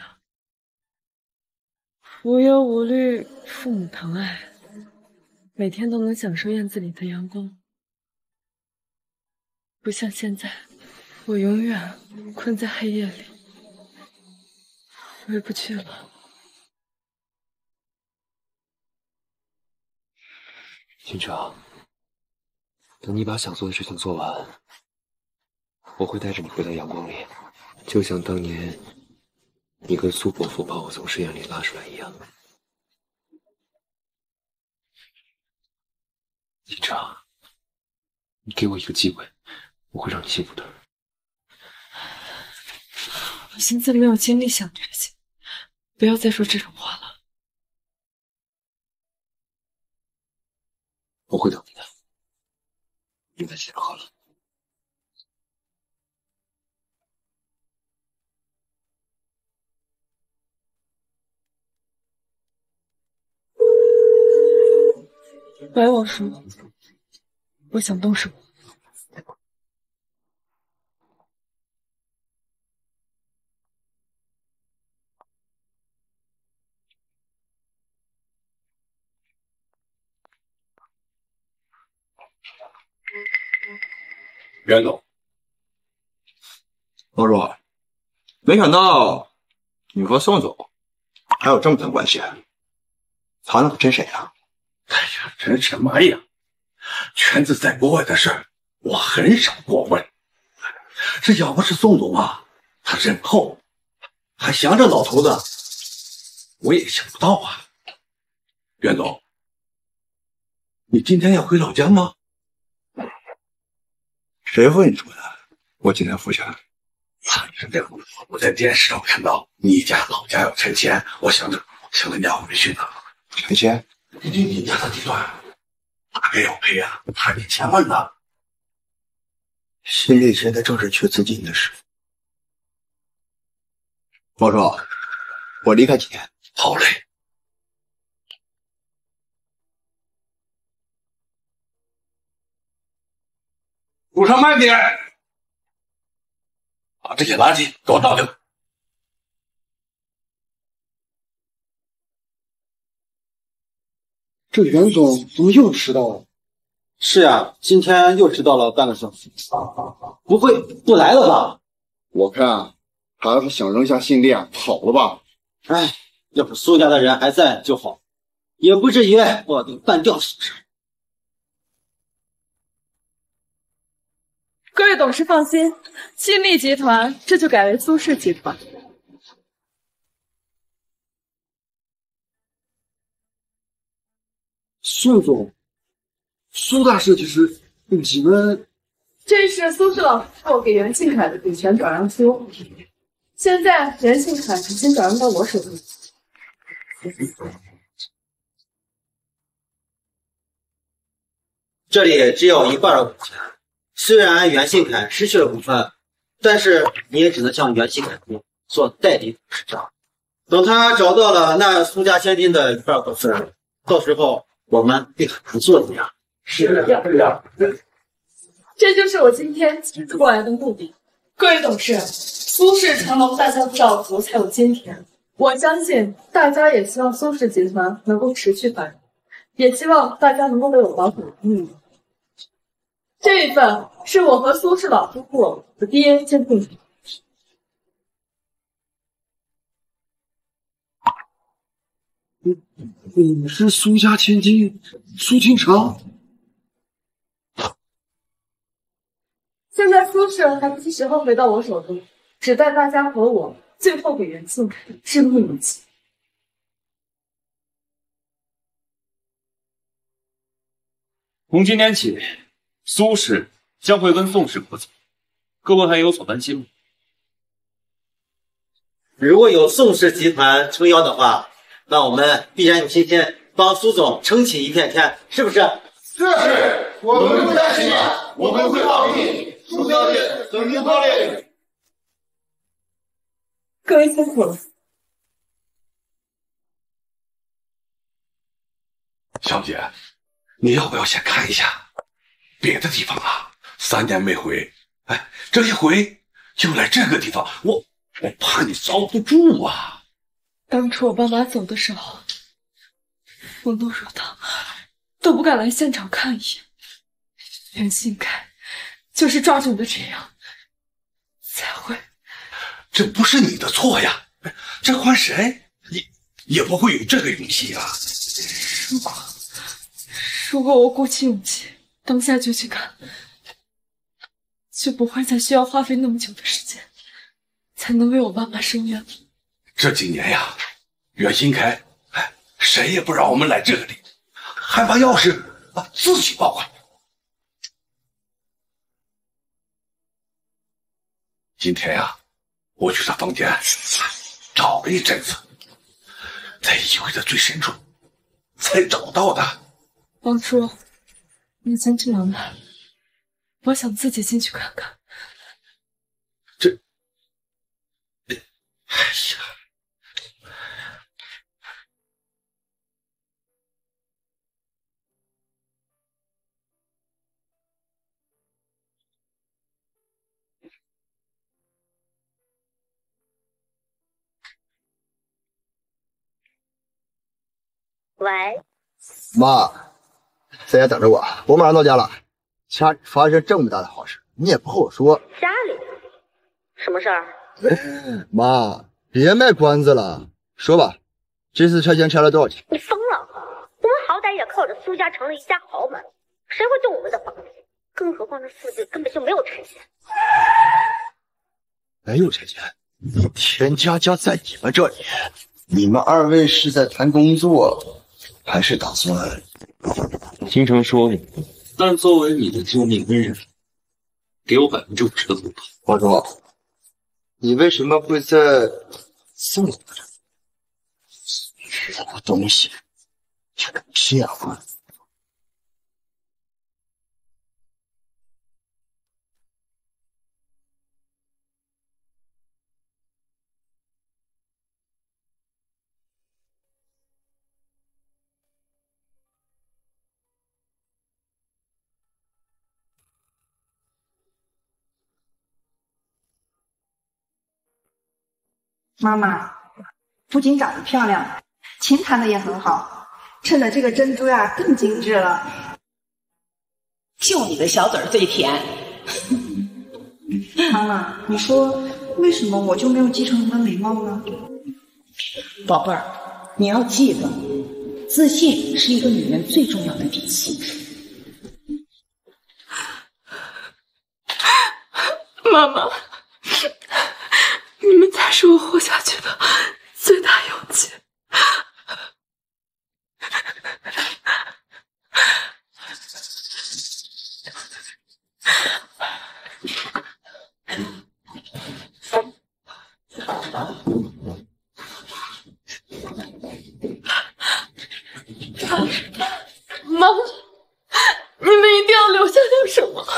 无忧无虑，父母疼爱，每天都能享受院子里的阳光，不像现在，我永远困在黑夜里，回不去了。 秦城，等你把想做的事情做完，我会带着你回到阳光里，就像当年你跟苏伯父把我从实验里拉出来一样。秦城，你给我一个机会，我会让你幸福的。 我现在没有精力想这些，不要再说这种话了。 我会等你的，应该想好了。 白王叔，我想动手。 袁总，老叔，没想到你和宋总还有这么层关系，藏的可真深呀！ 哎呀，这是什么呀？圈子在国外的事，我很少过问。这要不是宋总啊，他人厚，还想着老头子，我也想不到啊。袁总，你今天要回老家吗？ 谁和你说的？我今天回去了。 是这样，我在电视上看到你家老家要拆迁，我想着想着你要回去呢。 拆迁？ 你你家的地段大概要赔啊，大几千万呢。 心里现在正是缺资金的时候。王叔，我离开几天。 好嘞。路上慢点，把这些垃圾给我倒掉。 这袁总怎么又迟到了？ 是呀，今天又迟到了半个小时。不会不来了吧？ 我看他是想扔下信链跑了吧？ 哎，要是苏家的人还在就好，也不至于落得半吊子上。 各位董事放心，新力集团这就改为苏氏集团。 宋总，苏大设计师，你们…… 这是苏氏老师我给袁庆凯的股权转让书，现在袁庆凯已经转让到我手里。 这里只有一半的股权。虽然袁信凯失去了股份，但是你也只能向袁信凯做代理董事长。等他找到了那苏家千金的一半股份，到时候我们会很难做怎样？ 是的，是的。 这就是我今天过来的目的。各位董事，苏氏成龙大家造福才有今天。我相信大家也希望苏氏集团能够持续发展，也希望大家能够为我保守秘密。 这一份是我和苏氏老夫妇的 D N A 鉴定。 你是苏家千金苏倾城？ 现在苏氏还不是时候回到我手中，只待大家和我最后给袁庆凯致命一击。 从今天起，苏氏将会跟宋氏合作，各位还有所担心吗？ 如果有宋氏集团撑腰的话，那我们必然有信心帮苏总撑起一片天，是不是？ 是，我们不担心了，我们会保密。苏小姐，等您光临。 各位辛苦了。 小姐，你要不要先看一下别的地方啊？三年没回，哎，这一回就来这个地方，我我怕你遭不住啊。 当初我爸妈走的时候，我懦弱到都不敢来现场看一眼。袁信凯就是抓住的这样，才会。 这不是你的错呀，这换谁也也不会有这个勇气啊。 如果如果我鼓起勇气，当下就去看，就不会再需要花费那么久的时间，才能为我爸妈伸冤。 这几年呀，袁新开，哎，谁也不让我们来这里，还把钥匙啊自己抱回来。今天呀，我去他房间找了一阵子，在衣柜的最深处才找到的。 王叔，你先去忙吧，我想自己进去看看。 这，哎呀！ 喂， 妈，在家等着我，我马上到家了。家里发生这么大的好事，你也不和我说。 家里什么事儿？ 妈，别卖关子了，说吧，这次拆迁拆了多少钱？ 你疯了！我们好歹也靠着苏家成了一家豪门，谁会动我们的房子？更何况这附近根本就没有拆迁。 没有拆迁？田家家在你们这里，你们二位是在谈工作？还是打算？ 听成说了，但作为你的救命恩人，给我百分之五十的股份。 王叔，你为什么会在宋总这里？什么东西？也敢骗我！ 妈妈不仅长得漂亮，琴弹的也很好，衬的这个珍珠呀更精致了。 就你的小嘴儿最甜。 妈妈，你说为什么我就没有继承你的美貌呢？ 宝贝儿，你要记得，自信是一个女人最重要的底气。 妈妈，你们才是我活下去的最大勇气。妈，你们一定要留下点什么。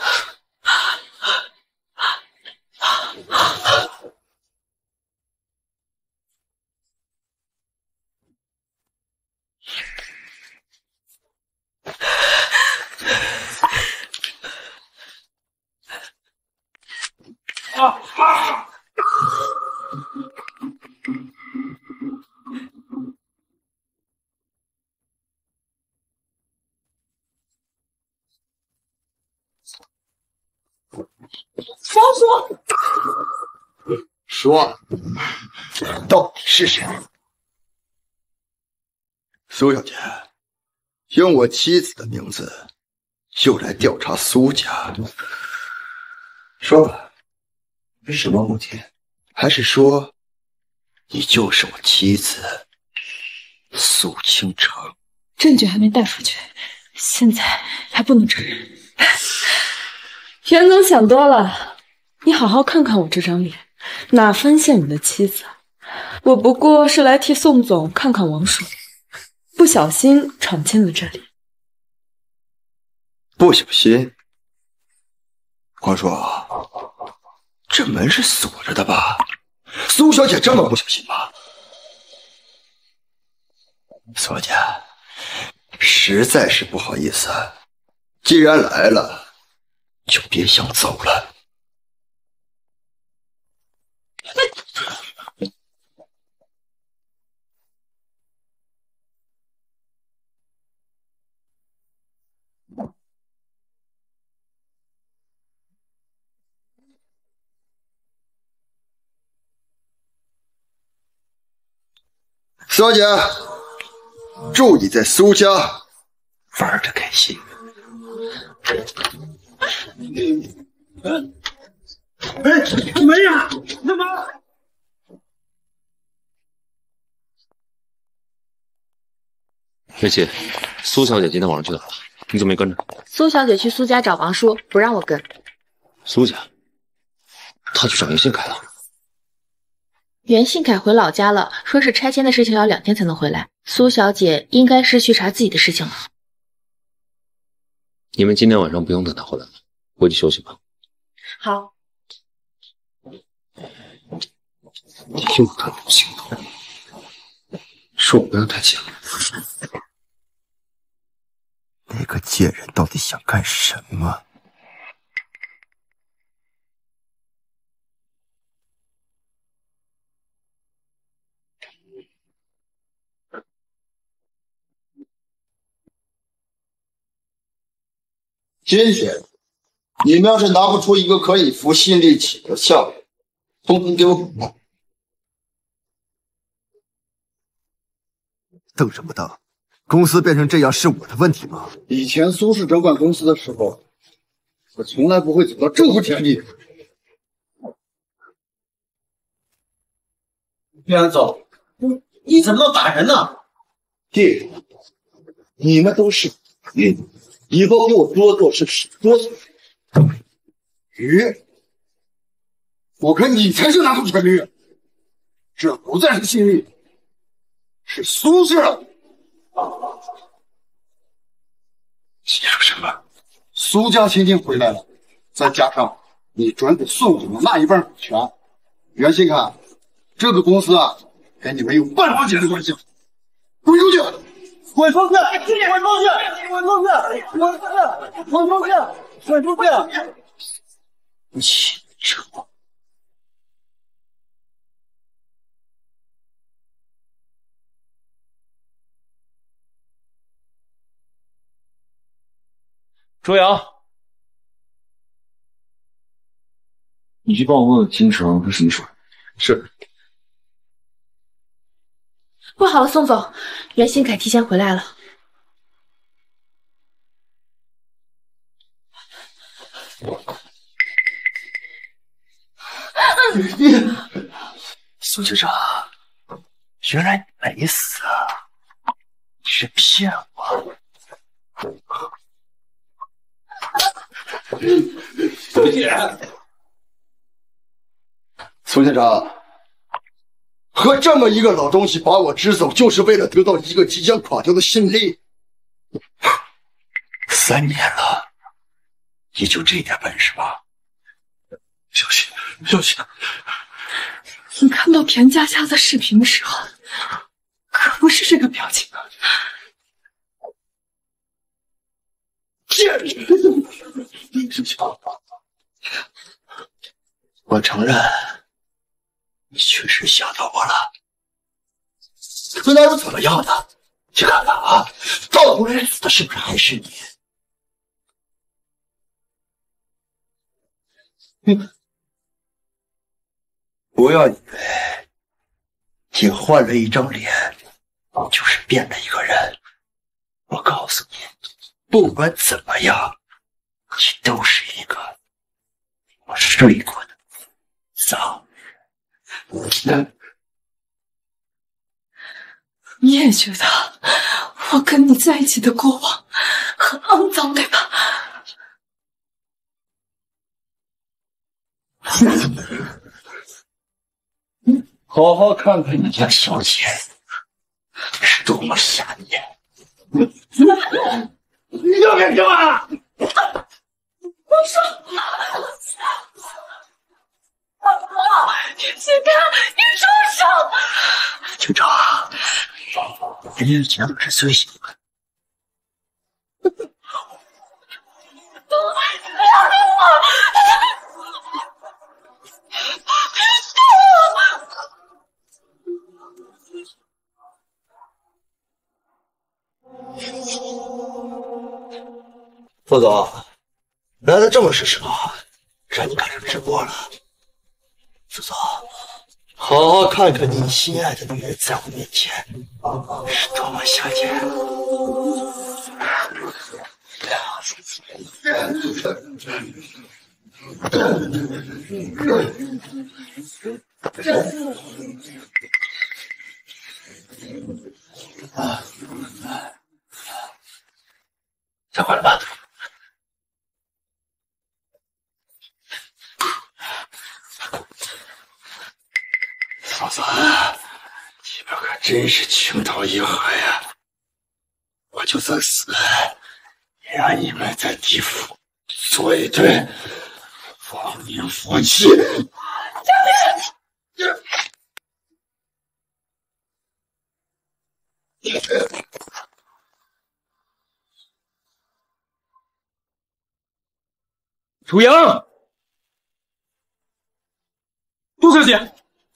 啊啊！ 方叔， 说，到底是谁？苏小姐，用我妻子的名字就来调查苏家，说吧，是什么目的？还是说你就是我妻子苏倾城？ 证据还没带出去，现在还不能承认。袁总想多了，你好好看看我这张脸，哪分像你的妻子？我不过是来替宋总看看王叔，不小心闯进了这里。 不小心？王叔，这门是锁着的吧？苏小姐这么不小心吗？苏小姐，实在是不好意思，既然来了，就别想走了。苏小姐，祝你在苏家玩得开心。 哎，没呀，干嘛？ 月琪，苏小姐今天晚上去哪了？你怎么没跟着？ 苏小姐去苏家找王叔，不让我跟。 苏家？她去找袁信凯了？ 袁信凯回老家了，说是拆迁的事情要两天才能回来。苏小姐应该是去查自己的事情了。 你们今天晚上不用等她回来了，回去休息吧。 好。 你用他不行动，说我不要太近了。 那个贱人到底想干什么？ 今天你们要是拿不出一个可以服信力起的项目，通通给我滚蛋！ 瞪什么瞪？公司变成这样是我的问题吗？ 以前苏氏掌管公司的时候，我从来不会走到这步田地。 袁总，你你怎么能打人呢？ 弟，你们都是鱼，以后给我多做事，少做事。鱼，我看你才是拿不出鱼。这不再是信力，是苏氏了。 你说什么？ 苏家千金回来了，再加上你转给宋总的那一半股权，袁新凯，这个公司啊，跟你没有半毛钱的关系。滚出去！滚出去！滚出去！滚出去！滚出去！滚出去！滚出去！滚出去！ 你扯！ 周阳，你去帮我问问金城是什么水。是。 不好了，宋总，袁新凯提前回来了。 苏局长，原来你没死啊！你是骗我！ 苏姐， 苏县长，和这么一个老东西把我支走，就是为了得到一个即将垮掉的信力。三年了，你就这点本事吧？ 小心，小心！ 你看到田家下的视频的时候，可不是这个表情啊！ 贱人！我承认，你确实吓到我了。可那又怎么样呢？你看看啊，到头来死的是不是还是你？ 不要以为你换了一张脸，就是变了一个人。我告诉你，不管怎么样，你都是一个我睡过的脏人。 你也觉得我跟你在一起的过往很肮脏，对吧？ 好好看看你家小姐是多么善良。你要干什么？ 我说，袁新开，你住手！ 警长，你讲的是最喜欢。 都不要理我！ 副总，来的这么是时候，让你赶上直播了。副总，好好看看你心爱的女人在我面前是多么下贱。啊！下班了吧？嫂子，你们可真是情投意合呀！我就算死，也让你们在地府做一对亡命夫妻。 楚阳，杜小姐，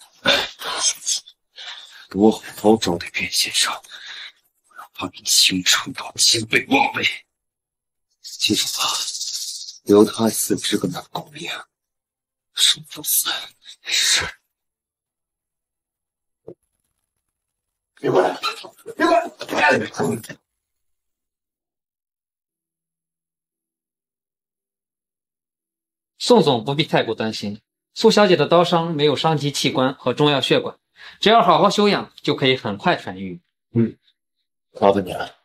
夺虎头找对袁先生，我要把你青春到精背忘背。记住吧，留他死这个烂狗命，生不死是。 别过来！别过来！ 宋总不必太过担心，苏小姐的刀伤没有伤及器官和重要血管，只要好好休养，就可以很快痊愈。 嗯，麻烦你了。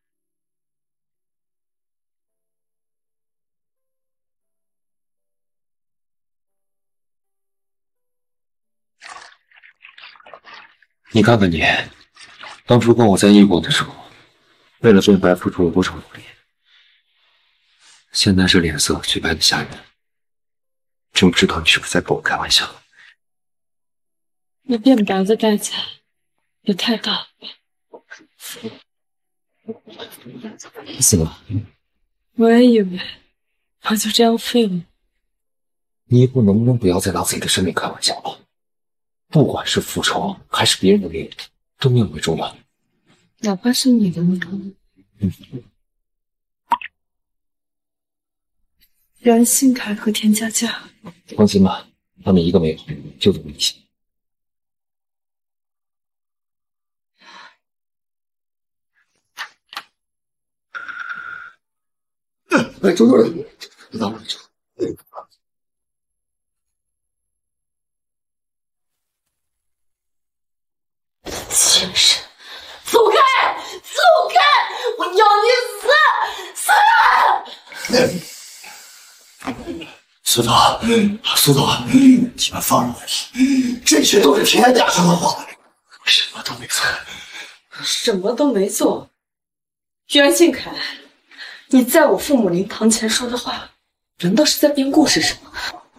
你看看你，当初跟我在异国的时候，为了变白付出了多少努力，现在这脸色却白得吓人。真不知道你是不是在跟我开玩笑？ 你变白的代价也太大了吧？ 死了？ 我也以为我就这样废了。 你以后能不能不要再拿自己的生命开玩笑了？不管是复仇还是别人的命，都命为重要。 哪怕是你的命。 嗯。 袁信凯和田佳佳， 放心吧，他们一个没有，就这么一些。 哎，周主任，你等会儿。 妾身，走开，走开！我要你死，死了！ 苏总，苏总，你们放了我！这些都是田家说的话，我什么都没做。 什么都没做。袁信凯，你在我父母灵堂前说的话，难道是在编故事是吗？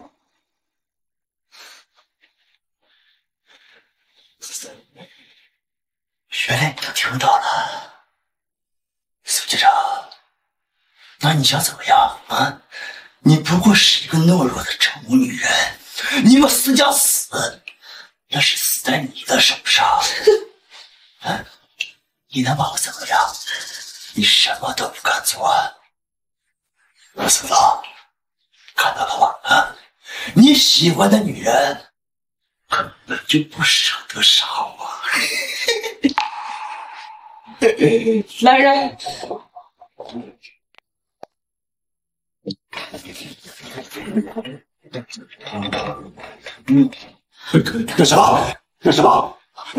原来你都听到了，苏局长，那你想怎么样啊？你不过是一个懦弱的成功女人，你们苏家死，那是死在你的手上。啊，你能把我怎么样？你什么都不敢做。苏总，看到了吗？啊，你喜欢的女人， 就不舍得杀我。 来人！ 干什么？干什么？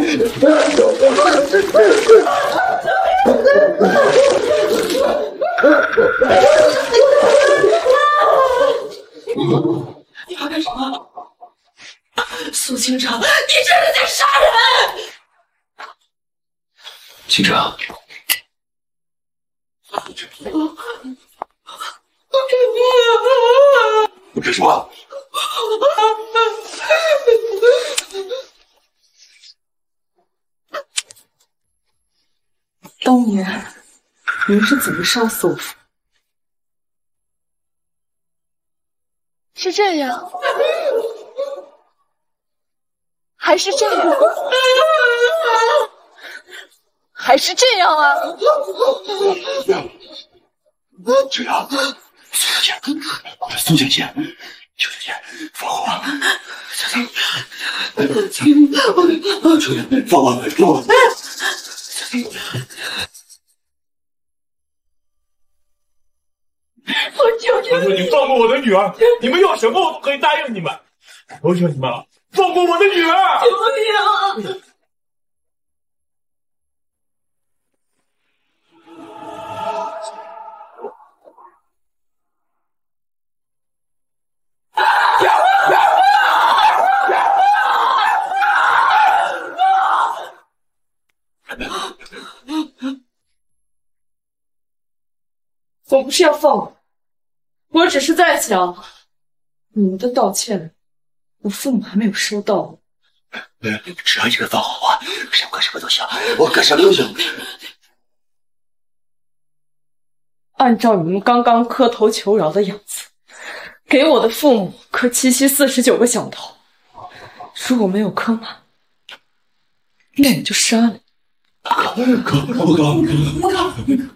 你要干什么？苏清城，你这是在杀人！ 清城， 我干什么？ 当年您是怎么杀死我父？ 是这样，还是这样？还是这样啊？ 这样，苏姐姐，苏姐姐，邱姐姐，放我！秋姐，放我，放我！ 我求求你们放过我的女儿！你们要什么我都可以答应你们！求求你们了，放过我的女儿！ 求求！我不是要放我，我只是在想，你们的道歉，我父母还没有收到。 只要你肯放好我，什么干什么都行，我干什么都行。 按照你们刚刚磕头求饶的样子，给我的父母磕七七四十九个响头。如果没有磕满，那我就杀了你。 磕磕不磕？不磕。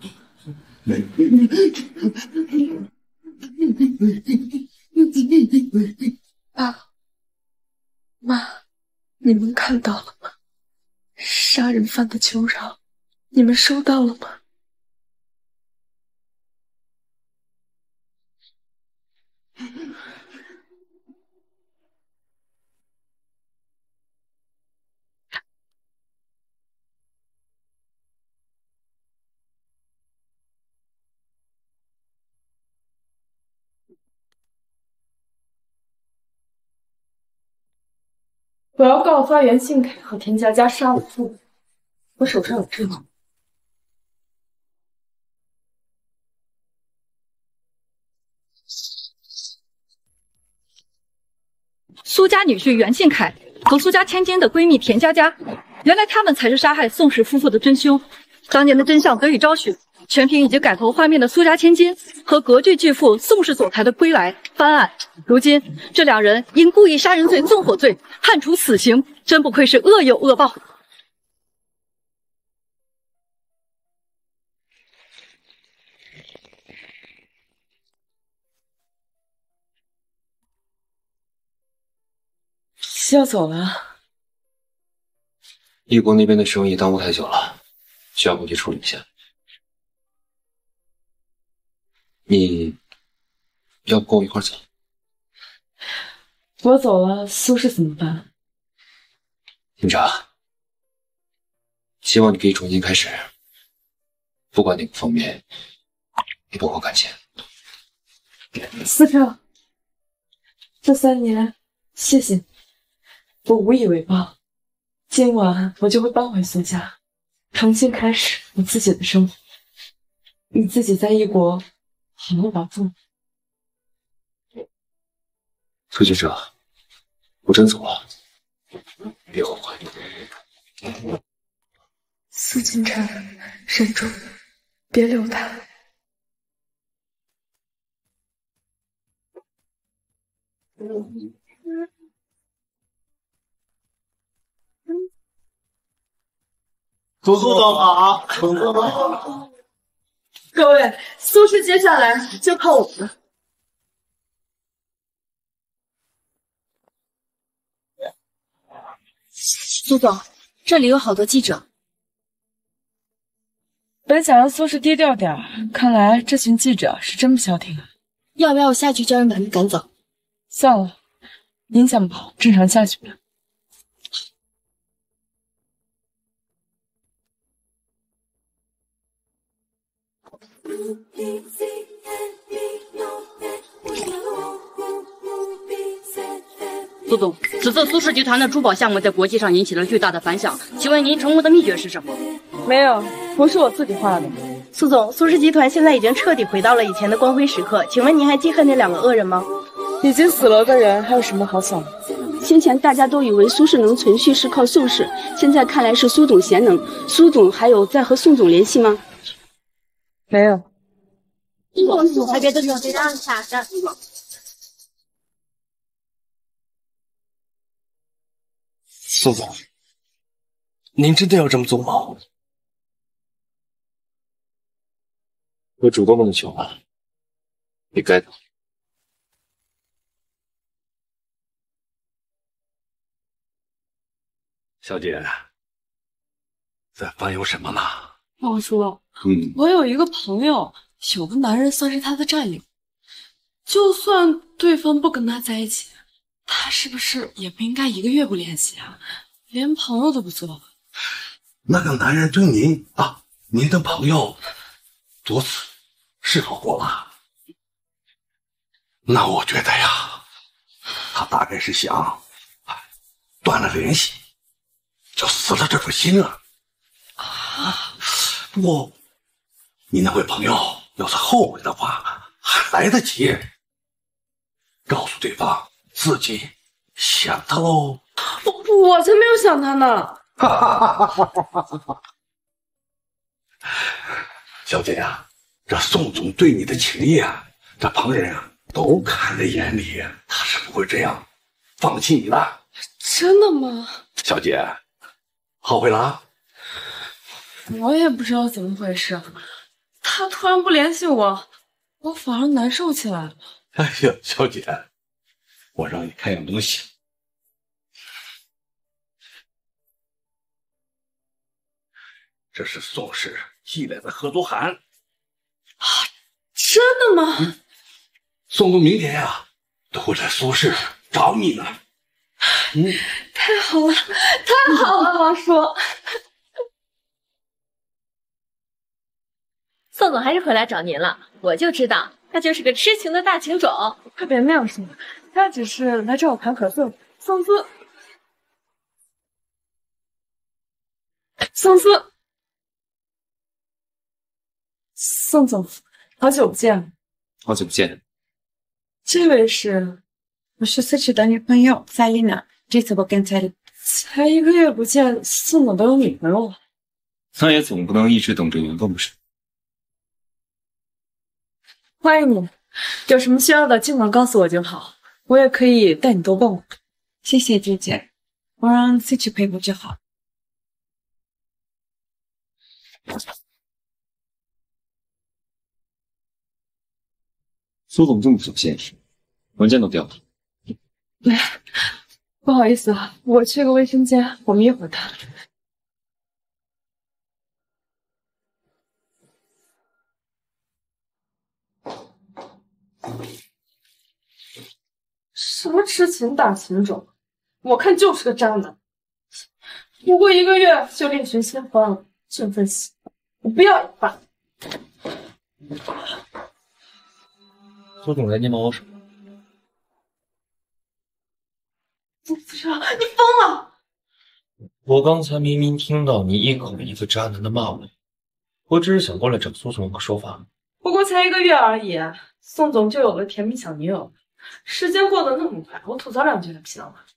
爸妈，你们看到了吗？杀人犯的求饶，你们收到了吗？我要告发袁信凯和田佳佳杀我父母，我手上有证据。 苏家女婿袁信凯和苏家千金的闺蜜田佳佳，原来他们才是杀害宋氏夫妇的真凶。当年的真相得以昭雪，全凭以及改头换面的苏家千金和隔距巨富宋氏总裁的归来翻案。如今这两人因故意杀人罪、纵火罪判处死刑，真不愧是恶有恶报。 要走了？ 异国那边的生意耽误太久了，需要回去处理一下。你要不跟我一块走？ 我走了，苏氏怎么办？ 警察，希望你可以重新开始，不管哪个方面，你都会感谢。 思成，这三年谢谢你，我无以为报。今晚我就会搬回苏家，重新开始我自己的生活。你自己在异国好好保重。 苏记者，我真走了，别后悔。 苏清晨，忍住，别留他。 苏苏总好，苏苏好。 各位，苏氏接下来就靠我们了。 苏总，这里有好多记者。 本想让苏氏低调点儿，看来这群记者是真不消停啊。 要不要我下去叫人把他们赶走？ 算了，您想跑，正常下去吧。 苏总，此次苏氏集团的珠宝项目在国际上引起了巨大的反响，请问您成功的秘诀是什么？ 没有，不是我自己画的。 苏总，苏氏集团现在已经彻底回到了以前的光辉时刻，请问您还记恨那两个恶人吗？ 已经死了的人还有什么好想的？ 先前大家都以为苏氏能存续是靠宋氏，现在看来是苏总贤能。苏总还有在和宋总联系吗？ 没有。 我还觉得有这样傻的。 宋总，您真的要这么做吗？ 我主动这么求了，你该的。 小姐，在烦忧什么呢？ 王叔， 嗯， 我有一个朋友，有个男人算是他的战友，就算对方不跟他在一起，他是不是也不应该一个月不联系啊？连朋友都不做了。 那个男人对您啊，您的朋友多次示好过了。那我觉得呀，他大概是想断了联系，就死了这份心啊。啊，不过你那位朋友要是后悔的话，还来得及。告诉对方自己想他喽。 我我才没有想他呢。 小姐呀、啊，这宋总对你的情谊啊，这旁人啊都看在眼里，他是不会这样放弃你的。 真的吗？ 小姐，后悔了啊？ 我也不知道怎么回事，他突然不联系我，我反而难受起来了。 哎呀，小姐，我让你看样东西。这是宋氏寄来的合作函。 啊，真的吗？ 嗯、宋总明天呀、啊、都会来苏氏找你呢。 嗯，太好了，太好了，王叔。 宋总还是回来找您了，我就知道他就是个痴情的大情种。 快别那样说，他只是来找我谈合作。宋思，宋思，宋总，好久不见。 好久不见。 这位是， 我是思琪的女朋友赛丽娜，这次我跟彩丽。 才一个月不见，宋总都有女朋友了。 那也总不能一直等着缘分不是？ 欢迎你，有什么需要的尽管告诉我就好，我也可以带你多逛逛。 谢谢姐姐，我让思琪陪我就好。 苏总这么不现实，文件都掉了。 哎，不好意思啊，我去个卫生间，我们一会儿谈。什么痴情大情种，我看就是个渣男。不过一个月就另寻新欢了，这份心我不要也罢。 苏总来捏毛什么？ 我不知道，你疯了！ 我刚才明明听到你一口一个渣男的骂我，我只是想过来找苏总个说法。 不过才一个月而已，宋总就有了甜蜜小女友。时间过得那么快，我吐槽两句就不行了。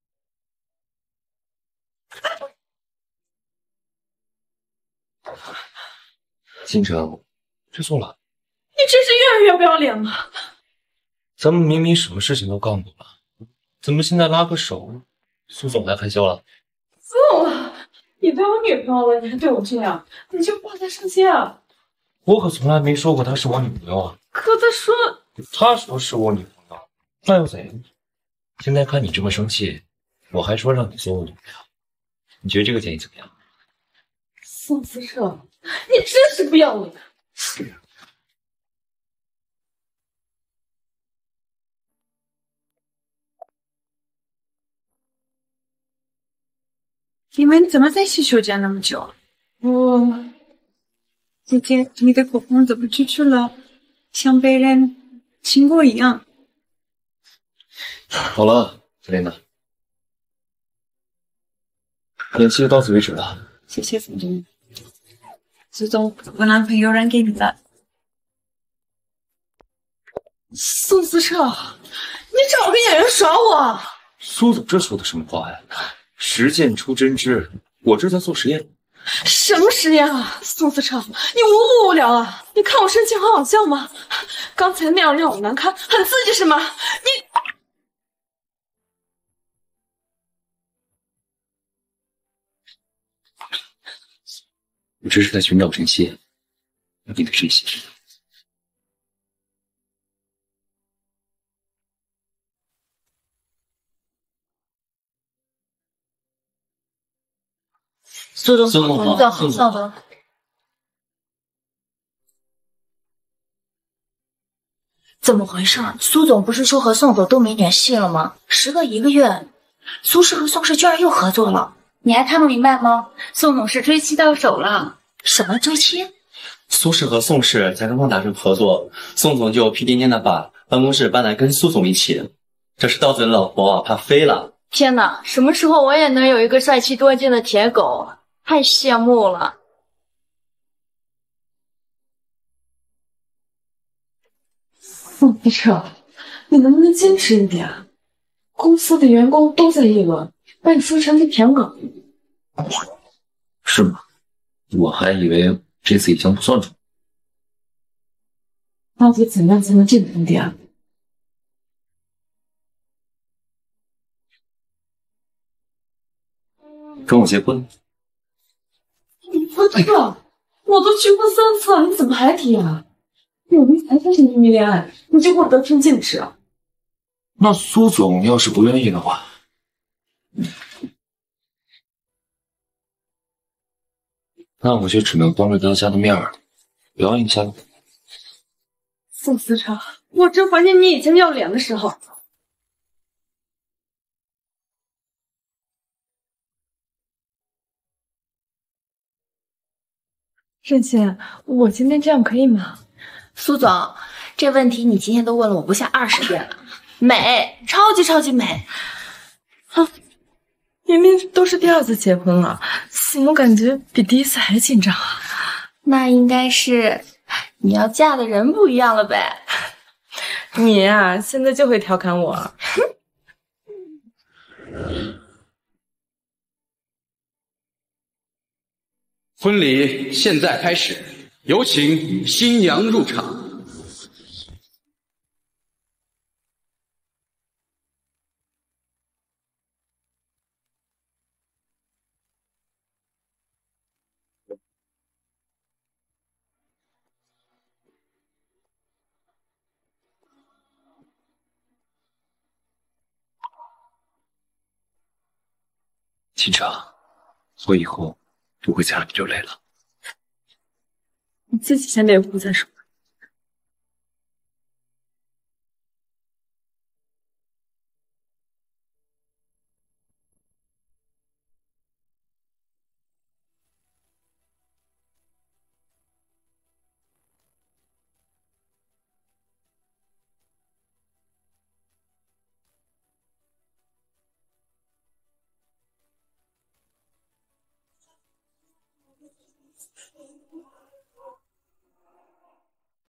金城，知错了。 你真是越来越不要脸了。 咱们明明什么事情都干过了，怎么现在拉个手，苏总还害羞了？ 够了！你都有女朋友了，你还对我这样，你就不要再生气啊！ 我可从来没说过她是我女朋友啊。 可他说， 他说是我女朋友，那又怎样？现在看你这么生气，我还说让你做我女朋友， 你觉得这个建议怎么样？ 宋思彻，你真是不要脸！ 你们怎么在一起休假那么久？我，姐姐，你的口红怎么出去了？像被人亲过一样。 好了，弗琳娜，演戏就到此为止了。 谢谢总总。苏总，我男朋友让给你的。 宋思彻，你找个演员耍我！ 苏总这说的什么话呀？实践出真知，我这在做实验。 什么实验啊，宋思彻，你无不无聊啊？你看我生气很好笑吗？刚才那样让我难堪，很刺激是吗？你。 我只是在寻找真心，你的真心。 苏总， 苏总好， 苏总， 苏宋总。怎么回事？苏总不是说和宋总都没联系了吗？时隔一个月，苏氏和宋氏居然又合作了，你还看不明白吗？宋总是追妻到手了。什么追妻？ 苏氏和宋氏才刚刚达成合作，宋总就屁颠颠的把办公室搬来跟苏总一起，这是刀子的老婆怕飞了。 天哪，什么时候我也能有一个帅气多金的铁狗？太羡慕了。 宋思彻，你能不能坚持一点？公司的员工都在议论，把你说成个舔狗。 是吗？我还以为这次已经不算数。 到底怎样才能镇定点？ 跟我结婚？ 我这个，我都结婚三次了，你怎么还提啊？我们才开始秘密恋爱，你就给我得寸进尺啊？ 那苏总要是不愿意的话，那我就只能当着大家的面儿表演一下了。 宋思彻，我真怀念你以前要脸的时候。任贤，我今天这样可以吗？ 苏总，这问题你今天都问了我不下二十遍了。美，超级超级美。 啊，明明都是第二次结婚了，怎么感觉比第一次还紧张啊？ 那应该是你要嫁的人不一样了呗。 你呀、啊，现在就会调侃我。 婚礼现在开始，有请新娘入场。 秦城，我以后不会再让你流泪了。 你自己先别哭再说。